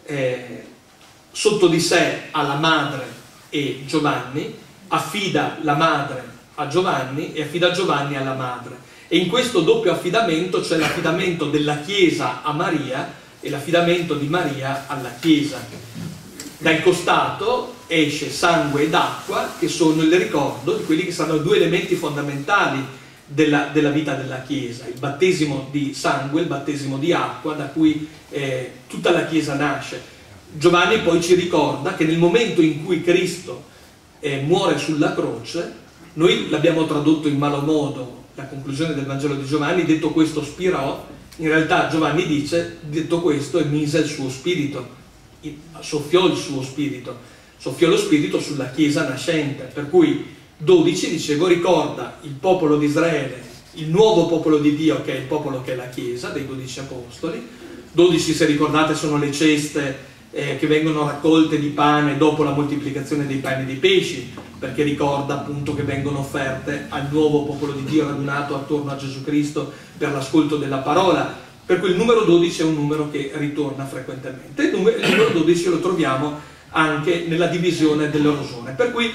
sotto di sé ha la madre e Giovanni, affida la madre a Giovanni e affida Giovanni alla madre. E in questo doppio affidamento c'è l'affidamento della Chiesa a Maria e l'affidamento di Maria alla Chiesa. Dal costato esce sangue ed acqua, che sono il ricordo di quelli che saranno 2 elementi fondamentali della vita della Chiesa: il battesimo di sangue, il battesimo di acqua, da cui tutta la Chiesa nasce. Giovanni poi ci ricorda che nel momento in cui Cristo muore sulla croce, noi l'abbiamo tradotto in malo modo, la conclusione del Vangelo di Giovanni, detto questo spirò. In realtà Giovanni dice, detto questo, emise il suo spirito, soffiò il suo spirito, soffiò lo spirito sulla Chiesa nascente. Per cui 12, dicevo, ricorda il popolo di Israele, il nuovo popolo di Dio, che è il popolo che è la Chiesa, dei 12 apostoli. 12, se ricordate, sono le ceste che vengono raccolte di pane dopo la moltiplicazione dei pani e dei pesci, perché ricorda appunto che vengono offerte al nuovo popolo di Dio radunato attorno a Gesù Cristo per l'ascolto della parola. Per cui il numero 12 è un numero che ritorna frequentemente. Il numero 12 lo troviamo anche nella divisione dell'erosone, per cui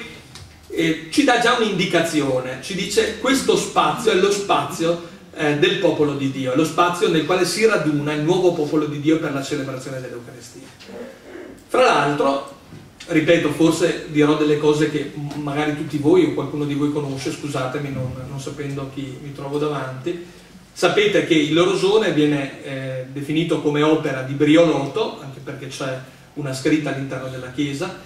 ci dà già un'indicazione, ci dice questo spazio è lo spazio del popolo di Dio, è lo spazio nel quale si raduna il nuovo popolo di Dio per la celebrazione dell'Eucaristia. Fra l'altro, ripeto, forse dirò delle cose che magari tutti voi o qualcuno di voi conosce, scusatemi non sapendo chi mi trovo davanti. Sapete che il rosone viene definito come opera di Briolotto, anche perché c'è una scritta all'interno della chiesa,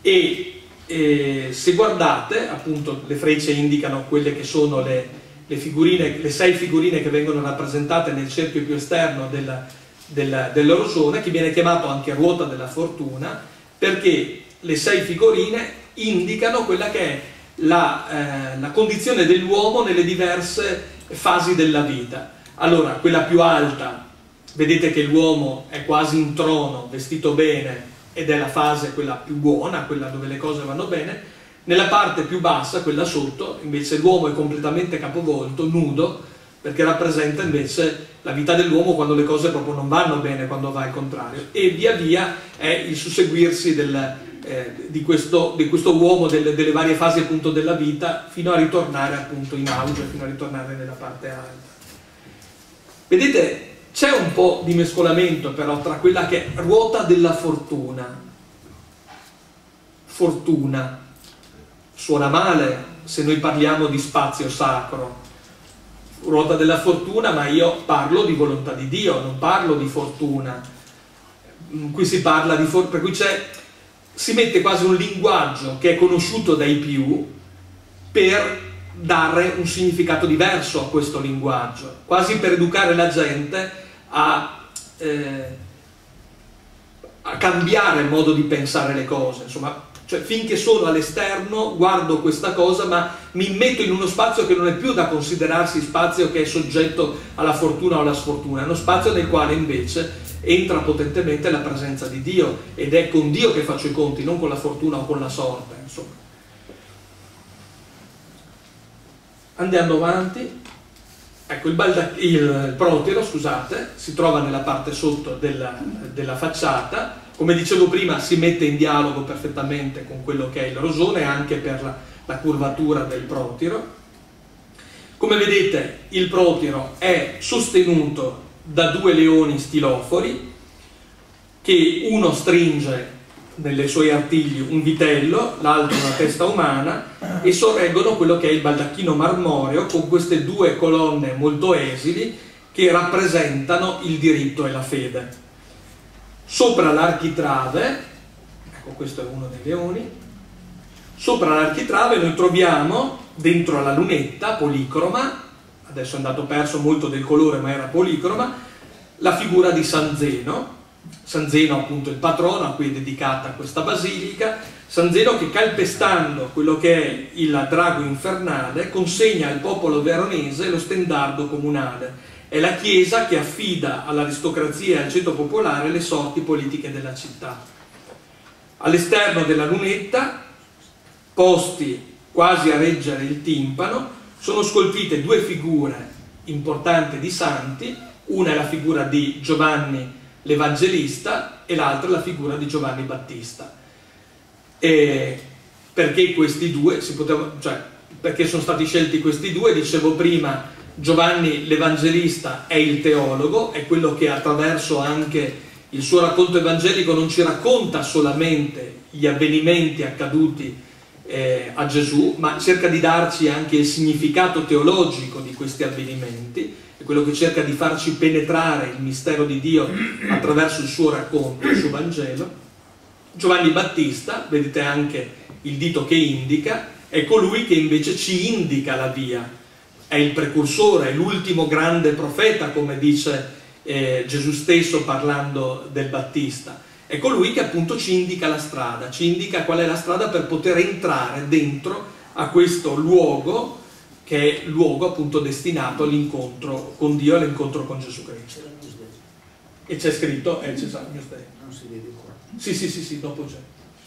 e se guardate, appunto, le frecce indicano quelle che sono le figurine, le 6 figurine che vengono rappresentate nel cerchio più esterno dell'orosone, che viene chiamato anche ruota della fortuna, perché le 6 figurine indicano quella che è la condizione dell'uomo nelle diverse fasi della vita. Allora, quella più alta, vedete che l'uomo è quasi in trono, vestito bene, ed è la fase quella più buona, quella dove le cose vanno bene. Nella parte più bassa, quella sotto, invece l'uomo è completamente capovolto, nudo, perché rappresenta invece la vita dell'uomo quando le cose proprio non vanno bene, quando va al contrario. E via via è il susseguirsi di questo uomo delle varie fasi appunto della vita, fino a ritornare appunto in auge, fino a ritornare nella parte alta. Vedete, c'è un po' di mescolamento però tra quella che è ruota della fortuna. Fortuna suona male se noi parliamo di spazio sacro, ruota della fortuna, ma io parlo di volontà di Dio, non parlo di fortuna. Qui si parla di fortuna, per cui si mette quasi un linguaggio che è conosciuto dai più per dare un significato diverso a questo linguaggio, quasi per educare la gente a cambiare il modo di pensare le cose. Insomma, cioè, finché sono all'esterno guardo questa cosa, ma mi metto in uno spazio che non è più da considerarsi spazio che è soggetto alla fortuna o alla sfortuna, è uno spazio nel quale invece entra potentemente la presenza di Dio, ed è con Dio che faccio i conti, non con la fortuna o con la sorte, insomma. Andiamo avanti. Ecco, il protiro, scusate, si trova nella parte sotto della facciata. Come dicevo prima, si mette in dialogo perfettamente con quello che è il rosone, anche per la curvatura del protiro. Come vedete, il protiro è sostenuto da due leoni stilofori, che uno stringe nei suoi artigli un vitello, l'altro una testa umana, e sorreggono quello che è il baldacchino marmoreo con queste due colonne molto esili che rappresentano il diritto e la fede. Sopra l'architrave, ecco, questo è uno dei leoni, sopra l'architrave noi troviamo, dentro alla lunetta policroma, adesso è andato perso molto del colore ma era policroma, la figura di San Zeno. San Zeno appunto il patrono a cui è dedicata questa basilica. San Zeno che, calpestando quello che è il drago infernale, consegna al popolo veronese lo stendardo comunale. È la chiesa che affida all'aristocrazia e al ceto popolare le sorti politiche della città. All'esterno della lunetta, posti quasi a reggere il timpano, sono scolpite due figure importanti di santi. Una è la figura di Giovanni l'Evangelista e l'altra la figura di Giovanni Battista. E perché questi due perché sono stati scelti questi due? Dicevo prima, Giovanni l'Evangelista è il teologo, è quello che attraverso anche il suo racconto evangelico non ci racconta solamente gli avvenimenti accaduti a Gesù, ma cerca di darci anche il significato teologico di questi avvenimenti, è quello che cerca di farci penetrare il mistero di Dio attraverso il suo racconto, il suo Vangelo. Giovanni Battista, vedete anche il dito che indica, è colui che invece ci indica la via, è il precursore, è l'ultimo grande profeta, come dice Gesù stesso parlando del Battista. È colui che appunto ci indica la strada, ci indica qual è la strada per poter entrare dentro a questo luogo, che è luogo appunto destinato all'incontro con Dio e all'incontro con Gesù Cristo. E c'è scritto, c'è Newsday. Non si vede qua. Sì, dopo c'è.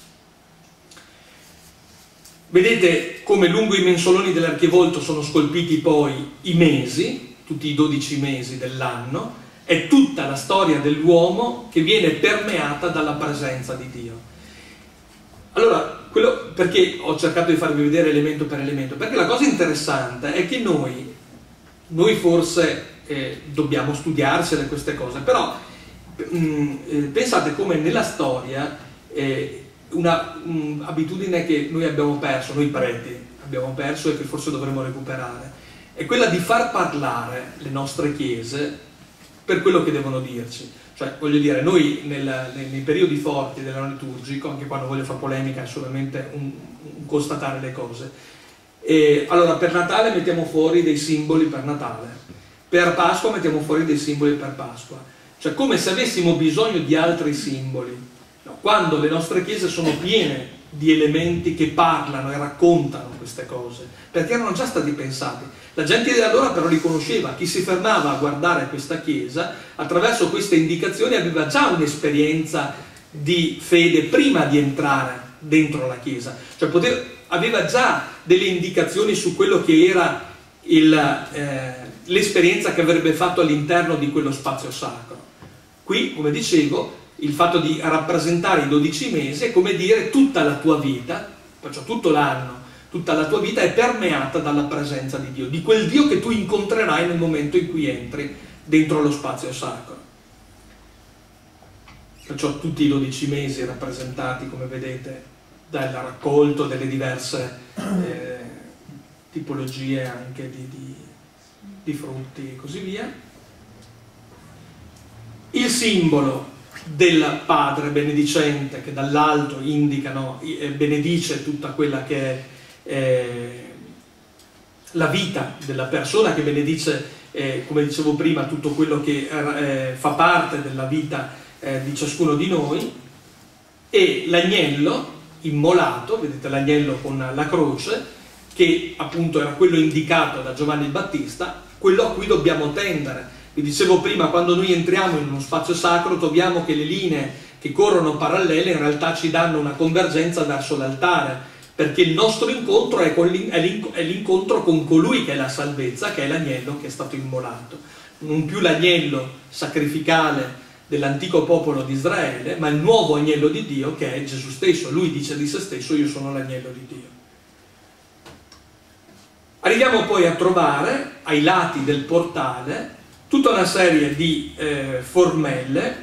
Vedete come lungo i mensoloni dell'archivolto sono scolpiti poi i mesi, tutti i 12 mesi dell'anno. È tutta la storia dell'uomo che viene permeata dalla presenza di Dio. Allora, perché ho cercato di farvi vedere elemento per elemento? Perché la cosa interessante è che noi forse dobbiamo studiarcele queste cose, però pensate come nella storia un'abitudine che noi abbiamo perso, noi preti abbiamo perso e che forse dovremmo recuperare, è quella di far parlare le nostre chiese per quello che devono dirci. Cioè, voglio dire, noi nei periodi forti dell'anno liturgico, anche quando voglio fare polemica, è solamente un constatare le cose. Allora, per Natale mettiamo fuori dei simboli per Natale, per Pasqua mettiamo fuori dei simboli per Pasqua. Cioè, come se avessimo bisogno di altri simboli, no? Quando le nostre chiese sono piene di elementi che parlano e raccontano queste cose, perché erano già stati pensati. La gente di allora però li conosceva, chi si fermava a guardare questa chiesa attraverso queste indicazioni aveva già un'esperienza di fede prima di entrare dentro la chiesa, cioè aveva già delle indicazioni su quello che era l'esperienza che avrebbe fatto all'interno di quello spazio sacro. Qui, come dicevo, il fatto di rappresentare i 12 mesi è come dire tutta la tua vita, perciò tutto l'anno, tutta la tua vita è permeata dalla presenza di Dio, di quel Dio che tu incontrerai nel momento in cui entri dentro lo spazio sacro. Perciò tutti i 12 mesi rappresentati, come vedete, dal raccolto delle diverse tipologie anche di frutti e così via. Il simbolo del Padre benedicente che dall'alto indicano, benedice tutta quella che è la vita della persona, che benedice, come dicevo prima, tutto quello che fa parte della vita di ciascuno di noi, e l'agnello immolato, vedete l'agnello con la croce, che appunto era quello indicato da Giovanni il Battista, quello a cui dobbiamo tendere. Vi dicevo prima, quando noi entriamo in uno spazio sacro troviamo che le linee che corrono parallele in realtà ci danno una convergenza verso l'altare, perché il nostro incontro è l'incontro con colui che è la salvezza, che è l'agnello che è stato immolato. Non più l'agnello sacrificale dell'antico popolo di Israele, ma il nuovo agnello di Dio che è Gesù stesso. Lui dice di se stesso: io sono l'agnello di Dio. Arriviamo poi a trovare ai lati del portale tutta una serie di formelle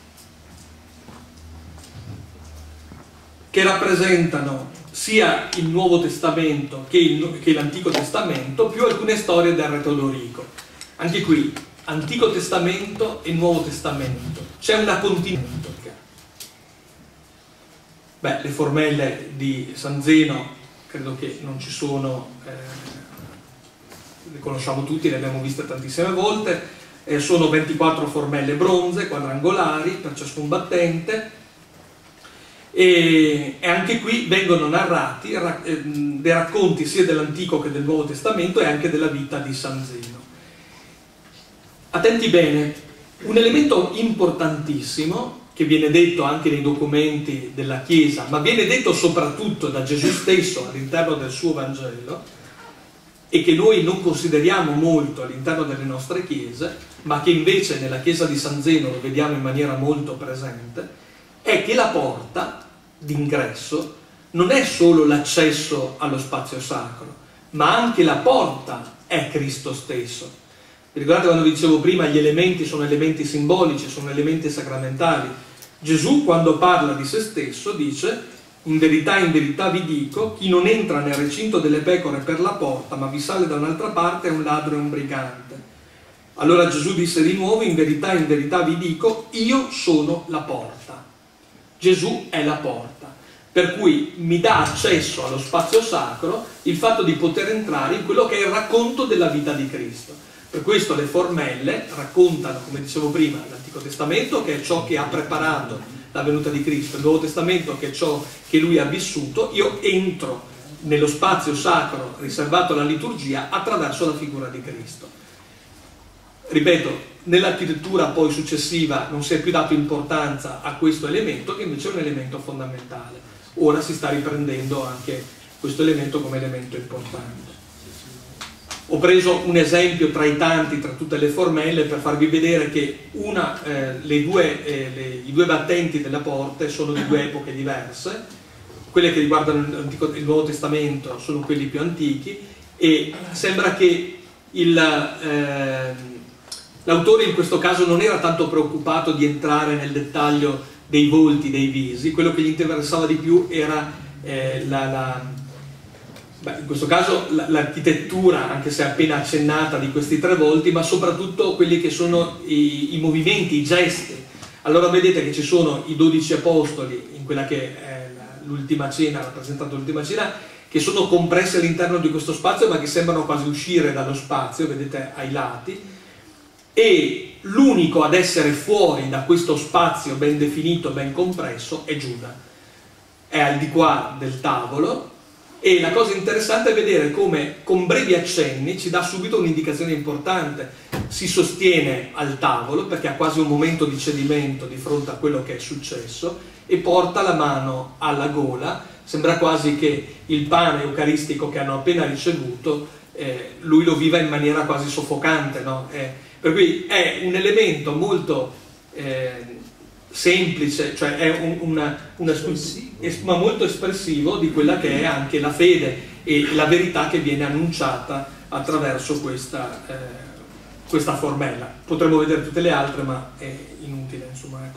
che rappresentano sia il Nuovo Testamento che l'Antico Testamento, più alcune storie del Re Teodorico. Anche qui, Antico Testamento e Nuovo Testamento. C'è una continuità. Beh, le formelle di San Zeno credo che non ci sono, le conosciamo tutti, le abbiamo viste tantissime volte. Sono 24 formelle bronze, quadrangolari, per ciascun battente. E anche qui vengono narrati dei racconti sia dell'Antico che del Nuovo Testamento e anche della vita di San Zeno. Attenti bene, un elemento importantissimo che viene detto anche nei documenti della Chiesa, ma viene detto soprattutto da Gesù stesso all'interno del suo Vangelo, e che noi non consideriamo molto all'interno delle nostre chiese, ma che invece nella chiesa di San Zeno lo vediamo in maniera molto presente, è che la porta d'ingresso non è solo l'accesso allo spazio sacro, ma anche la porta è Cristo stesso. Vi ricordate quando vi dicevo prima, gli elementi sono elementi simbolici, sono elementi sacramentali. Gesù, quando parla di se stesso, dice: in verità vi dico, chi non entra nel recinto delle pecore per la porta, ma vi sale da un'altra parte, è un ladro e un brigante. Allora Gesù disse di nuovo: in verità vi dico, io sono la porta. Gesù è la porta, per cui mi dà accesso allo spazio sacro il fatto di poter entrare in quello che è il racconto della vita di Cristo. Per questo le formelle raccontano, come dicevo prima, l'Antico Testamento, che è ciò che ha preparato la venuta di Cristo, il Nuovo Testamento, che è ciò che lui ha vissuto. Io entro nello spazio sacro riservato alla liturgia attraverso la figura di Cristo. Ripeto, nell'architettura poi successiva non si è più dato importanza a questo elemento, che invece è un elemento fondamentale. Ora si sta riprendendo anche questo elemento come elemento importante. Ho preso un esempio tra i tanti, tra tutte le formelle, per farvi vedere che i due battenti della porta sono di due epoche diverse. Quelle che riguardano il Nuovo Testamento sono quelli più antichi, e sembra che l'autore in questo caso non era tanto preoccupato di entrare nel dettaglio dei volti, dei visi. Quello che gli interessava di più era in questo caso l'architettura, anche se appena accennata, di questi tre volti, ma soprattutto quelli che sono i movimenti, i gesti. Allora vedete che ci sono i 12 apostoli in quella che è l'ultima cena, rappresentando l'ultima cena, che sono compressi all'interno di questo spazio, ma che sembrano quasi uscire dallo spazio, vedete ai lati, e l'unico ad essere fuori da questo spazio ben definito, ben compresso, è Giuda. È al di qua del tavolo. E la cosa interessante è vedere come con brevi accenni ci dà subito un'indicazione importante. Si sostiene al tavolo perché ha quasi un momento di cedimento di fronte a quello che è successo, e porta la mano alla gola. Sembra quasi che il pane eucaristico che hanno appena ricevuto lui lo viva in maniera quasi soffocante, no? Per cui è un elemento molto semplice, cioè è ma molto espressivo di quella che è anche la fede e la verità che viene annunciata attraverso questa formella. Potremmo vedere tutte le altre, ma è inutile, insomma, ecco.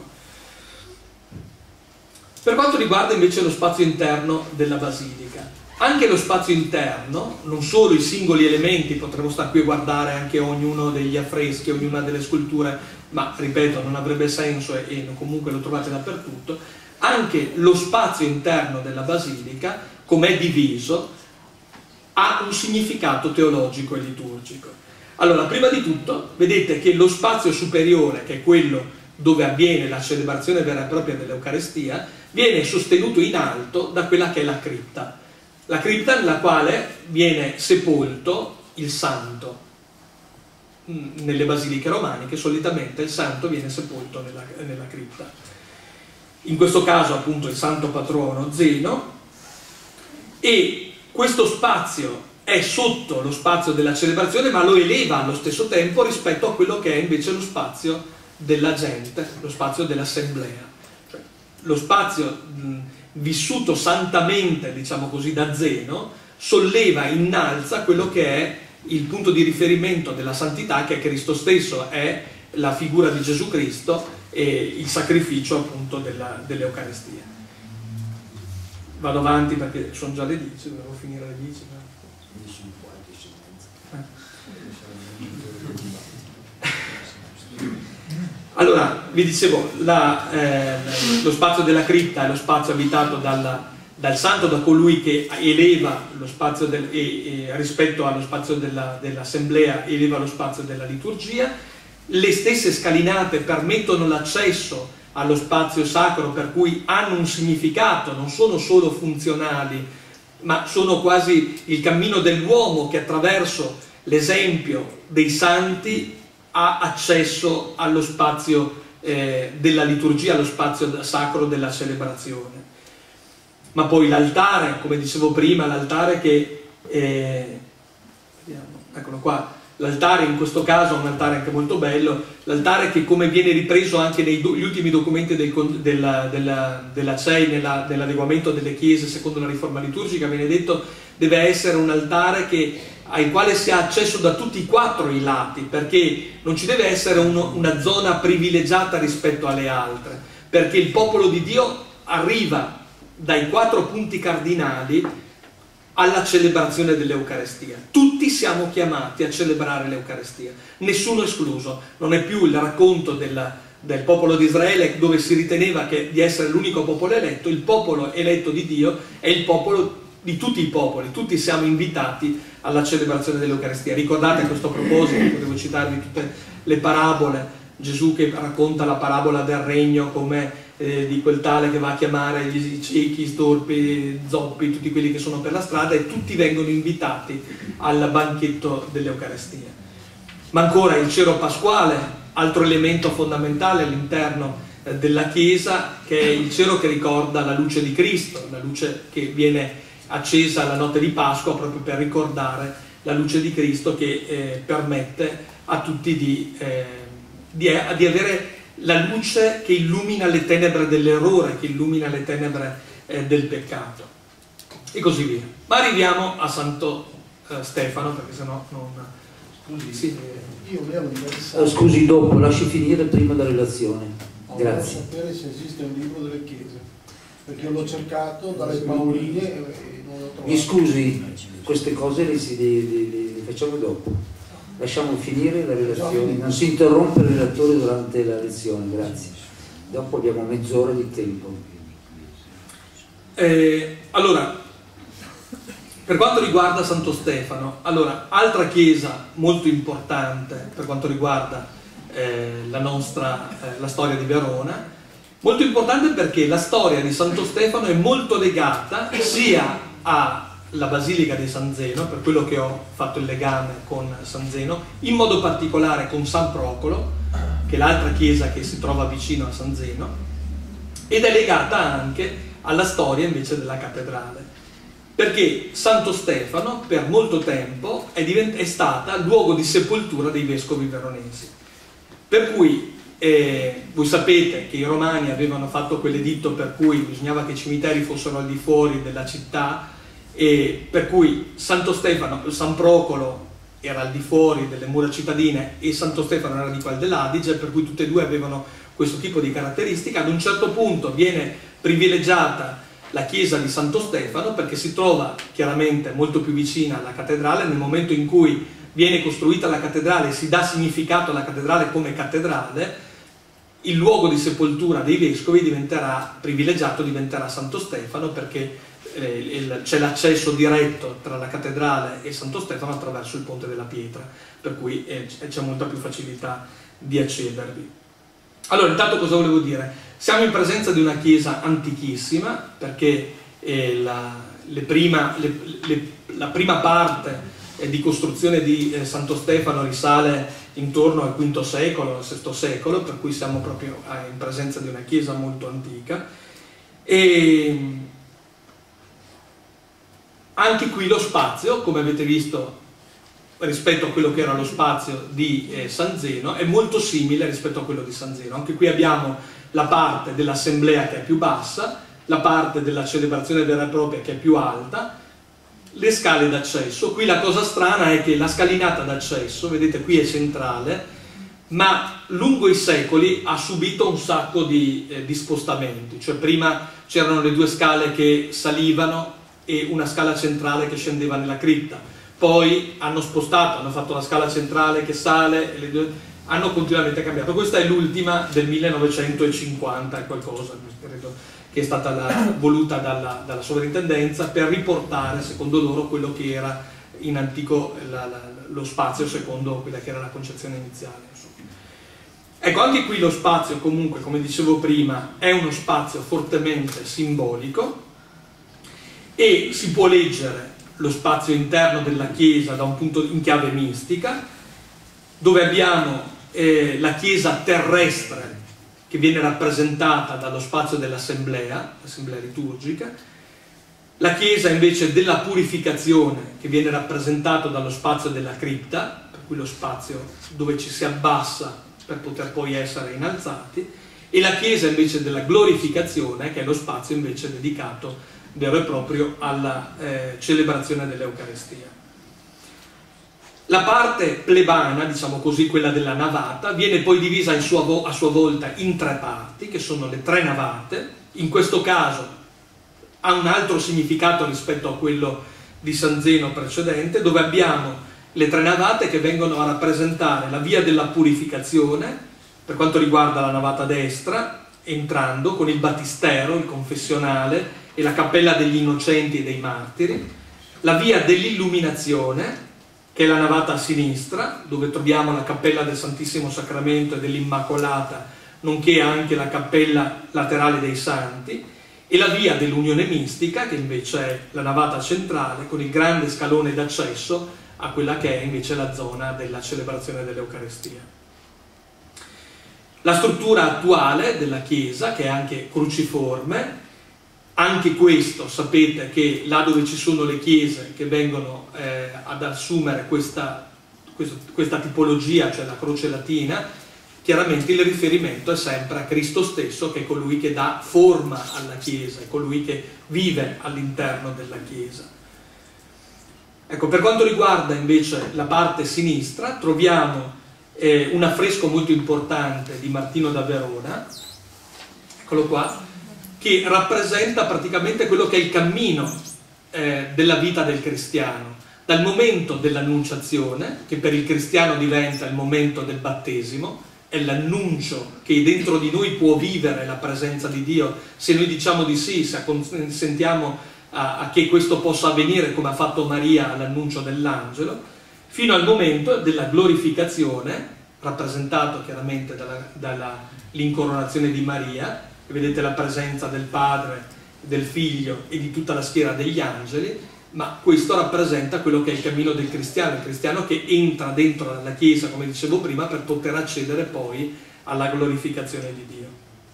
Per quanto riguarda invece lo spazio interno della basilica, anche lo spazio interno, non solo i singoli elementi, potremmo stare qui a guardare anche ognuno degli affreschi, ognuna delle sculture, ma ripeto, non avrebbe senso e comunque lo trovate dappertutto, anche lo spazio interno della basilica, com'è diviso, ha un significato teologico e liturgico. Allora, prima di tutto, vedete che lo spazio superiore, che è quello dove avviene la celebrazione vera e propria dell'Eucarestia, viene sostenuto in alto da quella che è la cripta nella quale viene sepolto il santo. Nelle basiliche romaniche solitamente il santo viene sepolto nella cripta. In questo caso appunto il santo patrono Zeno, e questo spazio è sotto lo spazio della celebrazione, ma lo eleva allo stesso tempo rispetto a quello che è invece lo spazio della gente, lo spazio dell'assemblea. Cioè, lo spazio vissuto santamente, diciamo così, da Zeno, solleva, innalza quello che è il punto di riferimento della santità, che è Cristo stesso, è la figura di Gesù Cristo e il sacrificio appunto dell'Eucarestia. Vado avanti perché sono già le 10, dovevo finire alle 10. Allora, vi dicevo, lo spazio della cripta è lo spazio abitato dal santo, da colui che eleva lo spazio rispetto allo spazio dell'assemblea, eleva lo spazio della liturgia. Le stesse scalinate permettono l'accesso allo spazio sacro, per cui hanno un significato, non sono solo funzionali, ma sono quasi il cammino dell'uomo che attraverso l'esempio dei santi ha accesso allo spazio della liturgia, allo spazio sacro della celebrazione. Ma poi l'altare, come dicevo prima, l'altare che eccolo qua, l'altare in questo caso è un altare anche molto bello, l'altare che, come viene ripreso anche negli ultimi documenti della CEI nell'adeguamento delle chiese secondo la riforma liturgica, viene detto deve essere un altare al quale si ha accesso da tutti e quattro i lati, perché non ci deve essere una zona privilegiata rispetto alle altre, perché il popolo di Dio arriva dai quattro punti cardinali alla celebrazione dell'Eucarestia. Tutti siamo chiamati a celebrare l'Eucarestia, nessuno escluso. Non è più il racconto del popolo di Israele, dove si riteneva di essere l'unico popolo eletto. Il popolo eletto di Dio è il popolo di tutti i popoli, tutti siamo invitati alla celebrazione dell'Eucarestia. Ricordate a questo proposito, potevo citarvi tutte le parabole, Gesù che racconta la parabola del regno come di quel tale che va a chiamare gli ciechi, storpi, zoppi, tutti quelli che sono per la strada, e tutti vengono invitati al banchetto dell'Eucarestia. Ma ancora il cero pasquale, altro elemento fondamentale all'interno della Chiesa, che è il cero che ricorda la luce di Cristo, la luce che viene accesa la notte di Pasqua proprio per ricordare la luce di Cristo, che permette a tutti di avere la luce che illumina le tenebre dell'errore, che illumina le tenebre del peccato, e così via. Ma arriviamo a Santo Stefano, perché sennò non... Scusi, sì. Io mi ero interessato... Scusi, dopo, lasci finire prima la relazione. Grazie. Volevo sapere se esiste un libro delle chiese, perché l'ho cercato dalle Paoline e non l'ho trovato. Mi scusi, queste cose le facciamo dopo. Lasciamo finire la relazione, non si interrompe il relatore durante la lezione, grazie. Dopo abbiamo mezz'ora di tempo. Allora, per quanto riguarda Santo Stefano, allora, altra chiesa molto importante per quanto riguarda la storia di Verona, molto importante perché la storia di Santo Stefano è molto legata sia alla Basilica di San Zeno, per quello che ho fatto il legame con San Zeno, in modo particolare con San Procolo, che è l'altra chiesa che si trova vicino a San Zeno, ed è legata anche alla storia invece della cattedrale, perché Santo Stefano per molto tempo è stata luogo di sepoltura dei vescovi veronesi, per cui voi sapete che i Romani avevano fatto quell'editto per cui bisognava che i cimiteri fossero al di fuori della città, e per cui Santo Stefano, San Procolo era al di fuori delle mura cittadine e Santo Stefano era di quel dell'Adige, per cui tutte e due avevano questo tipo di caratteristica. Ad un certo punto viene privilegiata la chiesa di Santo Stefano perché si trova chiaramente molto più vicina alla cattedrale. Nel momento in cui viene costruita la cattedrale, si dà significato alla cattedrale come cattedrale, il luogo di sepoltura dei vescovi diventerà privilegiato, diventerà Santo Stefano, perché c'è l'accesso diretto tra la cattedrale e Santo Stefano attraverso il ponte della pietra, per cui c'è molta più facilità di accedervi. Allora, intanto cosa volevo dire? Siamo in presenza di una chiesa antichissima, perché la prima parte di costruzione di Santo Stefano risale intorno al V secolo, al VI secolo, per cui siamo proprio in presenza di una chiesa molto antica. E anche qui lo spazio, come avete visto rispetto a quello che era lo spazio di San Zeno, è molto simile rispetto a quello di San Zeno. Anche qui abbiamo la parte dell'assemblea che è più bassa, la parte della celebrazione vera e propria che è più alta, le scale d'accesso. Qui la cosa strana è che la scalinata d'accesso, vedete qui è centrale, ma lungo i secoli ha subito un sacco di spostamenti. Cioè prima c'erano le due scale che salivano e una scala centrale che scendeva nella cripta, poi hanno spostato, hanno fatto la scala centrale che sale e le due hanno continuamente cambiato. Questa è l'ultima del 1950 e qualcosa, credo, che è stata voluta dalla sovrintendenza per riportare, secondo loro, quello che era in antico lo spazio secondo quella che era la concezione iniziale. Ecco, anche qui lo spazio comunque, come dicevo prima, è uno spazio fortemente simbolico, e si può leggere lo spazio interno della chiesa da un punto in chiave mistica, dove abbiamo la chiesa terrestre che viene rappresentata dallo spazio dell'assemblea, l'assemblea liturgica, la chiesa invece della purificazione che viene rappresentato dallo spazio della cripta, per cui lo spazio dove ci si abbassa per poter poi essere innalzati, e la chiesa invece della glorificazione, che è lo spazio invece dedicato vero e proprio alla celebrazione dell'Eucaristia. La parte plebana, diciamo così, quella della navata, viene poi divisa a sua volta in tre parti, che sono le tre navate. In questo caso ha un altro significato rispetto a quello di San Zeno precedente, dove abbiamo le tre navate che vengono a rappresentare la via della purificazione, per quanto riguarda la navata destra, entrando con il battistero, il confessionale, e la cappella degli innocenti e dei martiri, la via dell'illuminazione, che è la navata a sinistra, dove troviamo la cappella del Santissimo Sacramento e dell'Immacolata, nonché anche la cappella laterale dei Santi, e la via dell'unione mistica, che invece è la navata centrale, con il grande scalone d'accesso a quella che è invece la zona della celebrazione dell'Eucaristia. La struttura attuale della chiesa, che è anche cruciforme, anche questo sapete che là dove ci sono le chiese che vengono ad assumere questa tipologia, cioè la croce latina, chiaramente il riferimento è sempre a Cristo stesso, che è colui che dà forma alla chiesa, è colui che vive all'interno della chiesa. Ecco, per quanto riguarda invece la parte sinistra, troviamo un affresco molto importante di Martino da Verona, eccolo qua, che rappresenta praticamente quello che è il cammino della vita del cristiano, dal momento dell'annunciazione, che per il cristiano diventa il momento del battesimo, è l'annuncio che dentro di noi può vivere la presenza di Dio, se noi diciamo di sì, se consentiamo a che questo possa avvenire come ha fatto Maria all'annuncio dell'angelo, fino al momento della glorificazione, rappresentato chiaramente dall'incoronazione di Maria. Vedete la presenza del Padre, del Figlio e di tutta la schiera degli angeli, ma questo rappresenta quello che è il cammino del cristiano, il cristiano che entra dentro la Chiesa, come dicevo prima, per poter accedere poi alla glorificazione di Dio.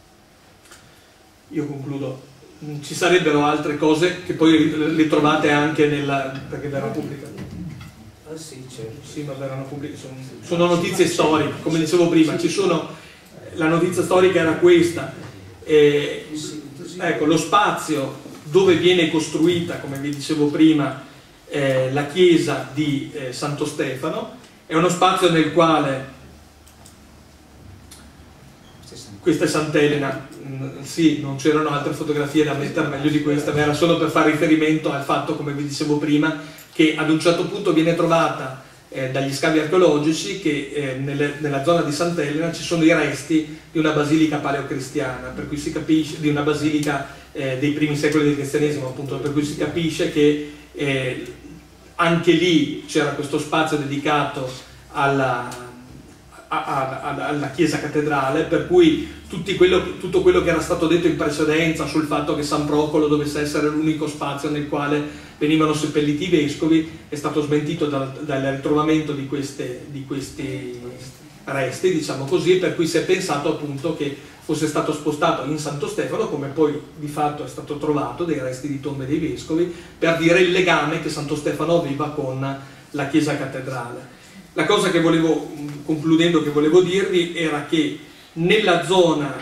Io concludo. Ci sarebbero altre cose che poi le trovate anche perché verranno pubblicate. Ah sì, certo. Sì, ma verranno pubblicate. Sono notizie storiche, come dicevo prima, ci sono la notizia storica era questa. Ecco, lo spazio dove viene costruita, come vi dicevo prima, la chiesa di Santo Stefano è uno spazio nel quale questa è Sant'Elena, sì, non c'erano altre fotografie da mettere meglio di questa, ma era solo per fare riferimento al fatto, come vi dicevo prima, che ad un certo punto viene trovata dagli scavi archeologici che nella zona di Sant'Elena ci sono i resti di una basilica paleocristiana, per cui si capisce, di una basilica dei primi secoli del cristianesimo, appunto, per cui si capisce che anche lì c'era questo spazio dedicato alla chiesa cattedrale, per cui tutto quello che era stato detto in precedenza sul fatto che San Procolo dovesse essere l'unico spazio nel quale venivano seppelliti i vescovi è stato smentito dal ritrovamento di questi resti, diciamo così, per cui si è pensato appunto che fosse stato spostato in Santo Stefano, come poi di fatto è stato trovato, dei resti di tombe dei vescovi, per dire il legame che Santo Stefano aveva con la chiesa cattedrale. La cosa che concludendo che volevo dirvi era che nella zona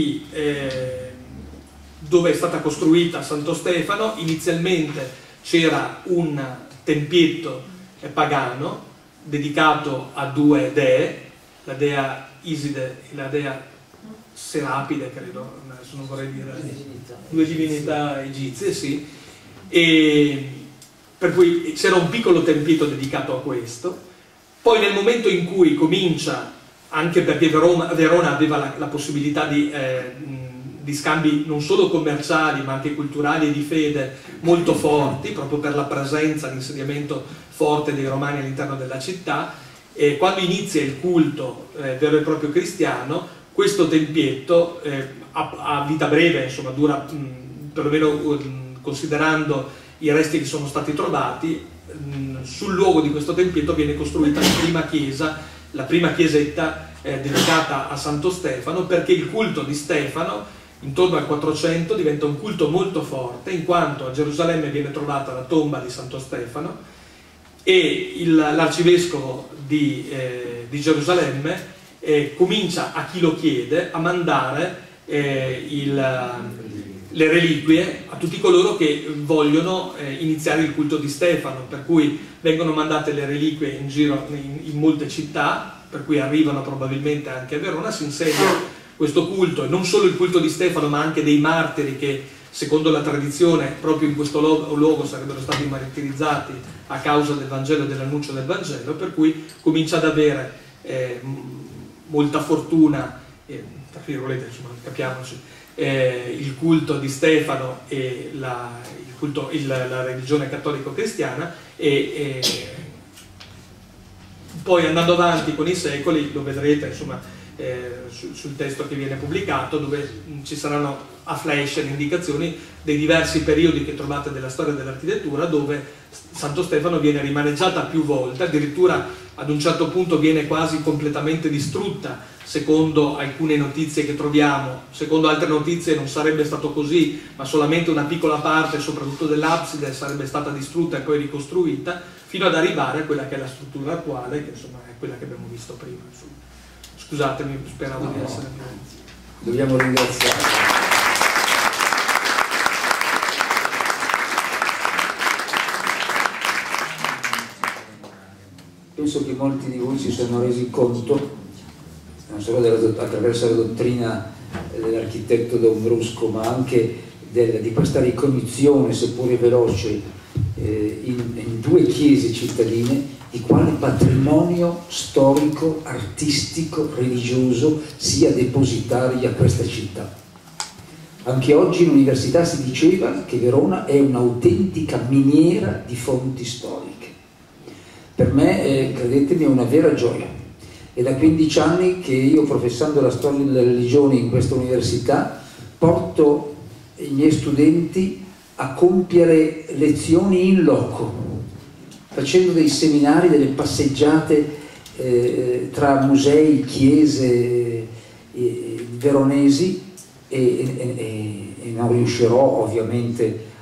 dove è stata costruita Santo Stefano inizialmente c'era un tempietto pagano dedicato a due dee, la dea Iside e la dea Serapide, credo, adesso non vorrei dire, due divinità egizie, sì, e per cui c'era un piccolo tempietto dedicato a questo. Poi nel momento in cui comincia, anche perché Verona aveva la possibilità di scambi non solo commerciali ma anche culturali e di fede molto forti, proprio per la presenza, l'insediamento forte dei romani all'interno della città, e quando inizia il culto vero e proprio cristiano, questo tempietto a vita breve, insomma, dura perlomeno considerando i resti che sono stati trovati. Sul luogo di questo tempietto viene costruita la prima chiesetta dedicata a Santo Stefano, perché il culto di Stefano intorno al 400 diventa un culto molto forte, in quanto a Gerusalemme viene trovata la tomba di Santo Stefano e l'arcivescovo di Gerusalemme comincia, a chi lo chiede, a mandare le reliquie a tutti coloro che vogliono iniziare il culto di Stefano, per cui vengono mandate le reliquie in giro in molte città, per cui arrivano probabilmente anche a Verona, si insedia questo culto, e non solo il culto di Stefano ma anche dei martiri che secondo la tradizione proprio in questo luogo sarebbero stati martirizzati a causa del Vangelo e dell'annuncio del Vangelo, per cui comincia ad avere molta fortuna, tra virgolette, insomma, capiamoci, il culto di Stefano e la religione cattolico-cristiana, e poi andando avanti con i secoli, lo vedrete insomma sul testo che viene pubblicato, dove ci saranno a flash le indicazioni dei diversi periodi che trovate della storia dell'architettura, dove Santo Stefano viene rimaneggiata più volte, addirittura ad un certo punto viene quasi completamente distrutta, secondo alcune notizie che troviamo. Secondo altre notizie non sarebbe stato così, ma solamente una piccola parte, soprattutto dell'abside, sarebbe stata distrutta e poi ricostruita, fino ad arrivare a quella che è la struttura attuale, che insomma è quella che abbiamo visto prima. Scusatemi, speravo di essere più... Dobbiamo ringraziare. Penso che molti di voi si siano resi conto, non solo attraverso la dottrina dell'architetto Don Brusco, ma anche di questa ricognizione, seppure veloce, in due chiese cittadine, di quale patrimonio storico, artistico, religioso sia depositaria questa città. Anche oggi in università si diceva che Verona è un'autentica miniera di fonti storiche. Per me, credetemi, è una vera gioia. È da 15 anni che io, professando la storia della religione in questa università, porto i miei studenti a compiere lezioni in loco, facendo dei seminari, delle passeggiate tra musei, chiese veronesi, e non riuscirò ovviamente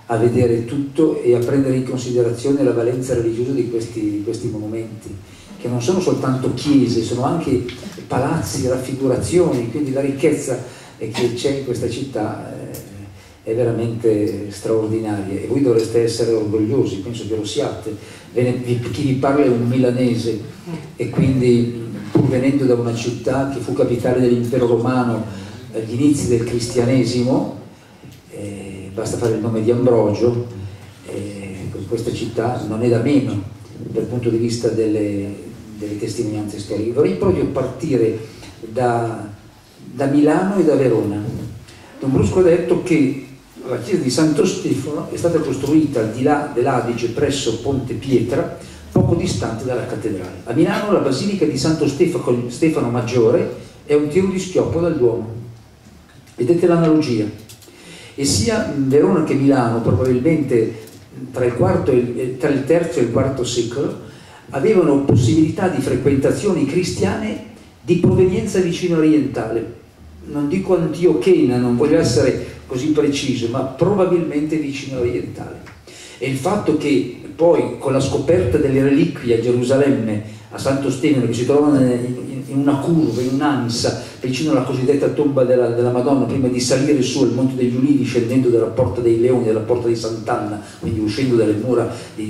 a vedere tutto e a prendere in considerazione la valenza religiosa di questi monumenti, che non sono soltanto chiese, sono anche palazzi, raffigurazioni, quindi la ricchezza che c'è in questa città è veramente straordinaria e voi dovreste essere orgogliosi, penso che lo siate. Chi vi parla è un milanese e quindi, pur venendo da una città che fu capitale dell'impero romano agli inizi del cristianesimo, basta fare il nome di Ambrogio, questa città non è da meno dal punto di vista delle testimonianze storiche. Vorrei proprio partire da Milano e da Verona. Don Brusco ha detto che la chiesa di Santo Stefano è stata costruita al di là dell'Adige presso Ponte Pietra, poco distante dalla cattedrale. A Milano la basilica di Santo Stefano Maggiore è un tiro di schioppo dal Duomo. Vedete l'analogia? E sia Verona che Milano, probabilmente tra il terzo e il quarto secolo, avevano possibilità di frequentazioni cristiane di provenienza vicino orientale. Non dico antiochena, non voglio essere così preciso, ma probabilmente vicino orientale. E il fatto che poi con la scoperta delle reliquie a Gerusalemme, a Santo Stefano, che si trovano in una curva, in un'ansa, vicino alla cosiddetta tomba della Madonna, prima di salire su al Monte degli Ulivi, scendendo dalla Porta dei Leoni, dalla Porta di Sant'Anna, quindi uscendo dalle mura,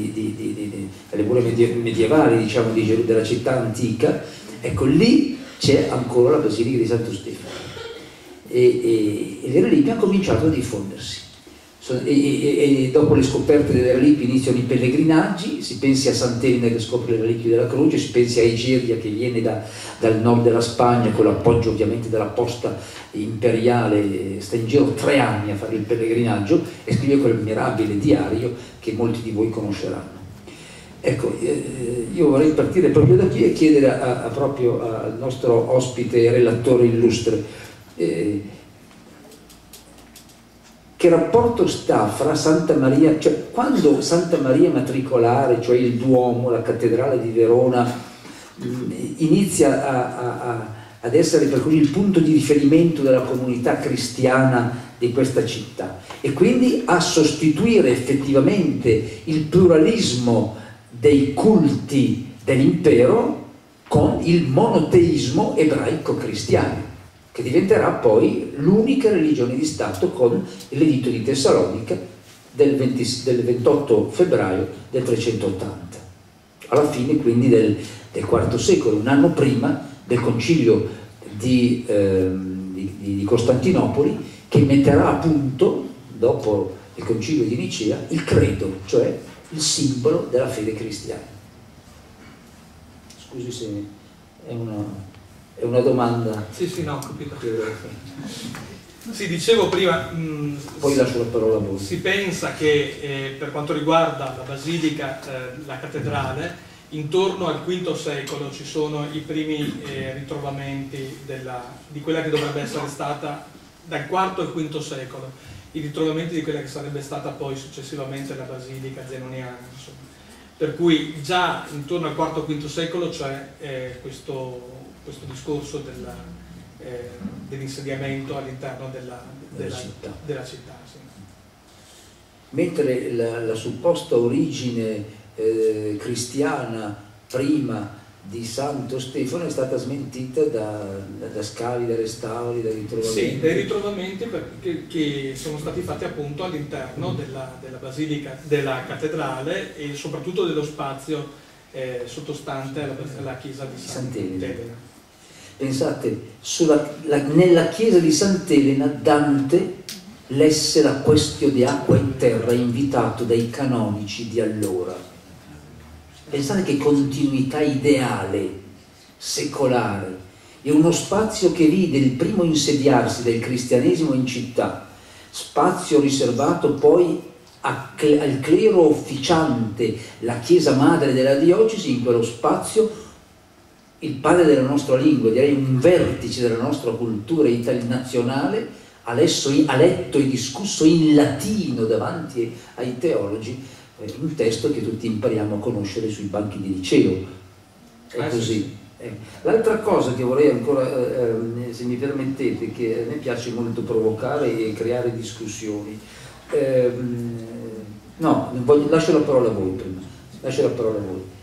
medievali, diciamo, della città antica, ecco, lì c'è ancora la Basilica di Santo Stefano. E le reliquie hanno cominciato a diffondersi. E dopo le scoperte delle reliquie iniziano i pellegrinaggi, si pensi a Sant'Elena che scopre le reliquie della croce, si pensi a Egeria che viene dal nord della Spagna con l'appoggio ovviamente della posta imperiale, sta in giro 3 anni a fare il pellegrinaggio e scrive quel mirabile diario che molti di voi conosceranno. Ecco, io vorrei partire proprio da qui e chiedere proprio al nostro ospite e relatore illustre che rapporto sta fra Santa Maria, cioè quando Santa Maria Matricolare, cioè il Duomo, la cattedrale di Verona, inizia ad essere per così il punto di riferimento della comunità cristiana di questa città e quindi a sostituire effettivamente il pluralismo dei culti dell'impero con il monoteismo ebraico-cristiano, che diventerà poi l'unica religione di Stato con l'editto di Tessalonica del 28 febbraio del 380, alla fine quindi del IV secolo, un anno prima del concilio di Costantinopoli, che metterà a punto, dopo il concilio di Nicea, il credo, cioè il simbolo della fede cristiana. Scusi se è una domanda. Sì, no, ho capito. Sì, dicevo prima, poi lascio la parola a voi. Si pensa che per quanto riguarda la basilica, la cattedrale, intorno al V secolo ci sono i primi ritrovamenti di quella che dovrebbe essere stata, dal IV al V secolo, i ritrovamenti di quella che sarebbe stata poi successivamente la basilica zenoniana, insomma. Per cui già intorno al IV-V secolo c'è questo discorso dell'insediamento all'interno della città. Sì. Mentre la supposta origine cristiana prima di Santo Stefano è stata smentita da scavi, da restauri, da ritrovamenti. Sì, dai ritrovamenti che sono stati fatti appunto all'interno della basilica, della cattedrale e soprattutto dello spazio sottostante alla chiesa di Sant'Elena. Pensate, nella chiesa di Sant'Elena Dante lesse la Questio di acqua in terra invitato dai canonici di allora. Pensate che continuità ideale, secolare, e uno spazio che vide il primo insediarsi del cristianesimo in città, spazio riservato poi al clero officiante, la chiesa madre della diocesi. In quello spazio il padre della nostra lingua, direi un vertice della nostra cultura nazionale, ha letto e discusso in latino davanti ai teologi un testo che tutti impariamo a conoscere sui banchi di liceo. È così. L'altra cosa che vorrei ancora, se mi permettete, che a me piace molto provocare e creare discussioni, No, lascio la parola a voi prima. Lascio la parola a voi.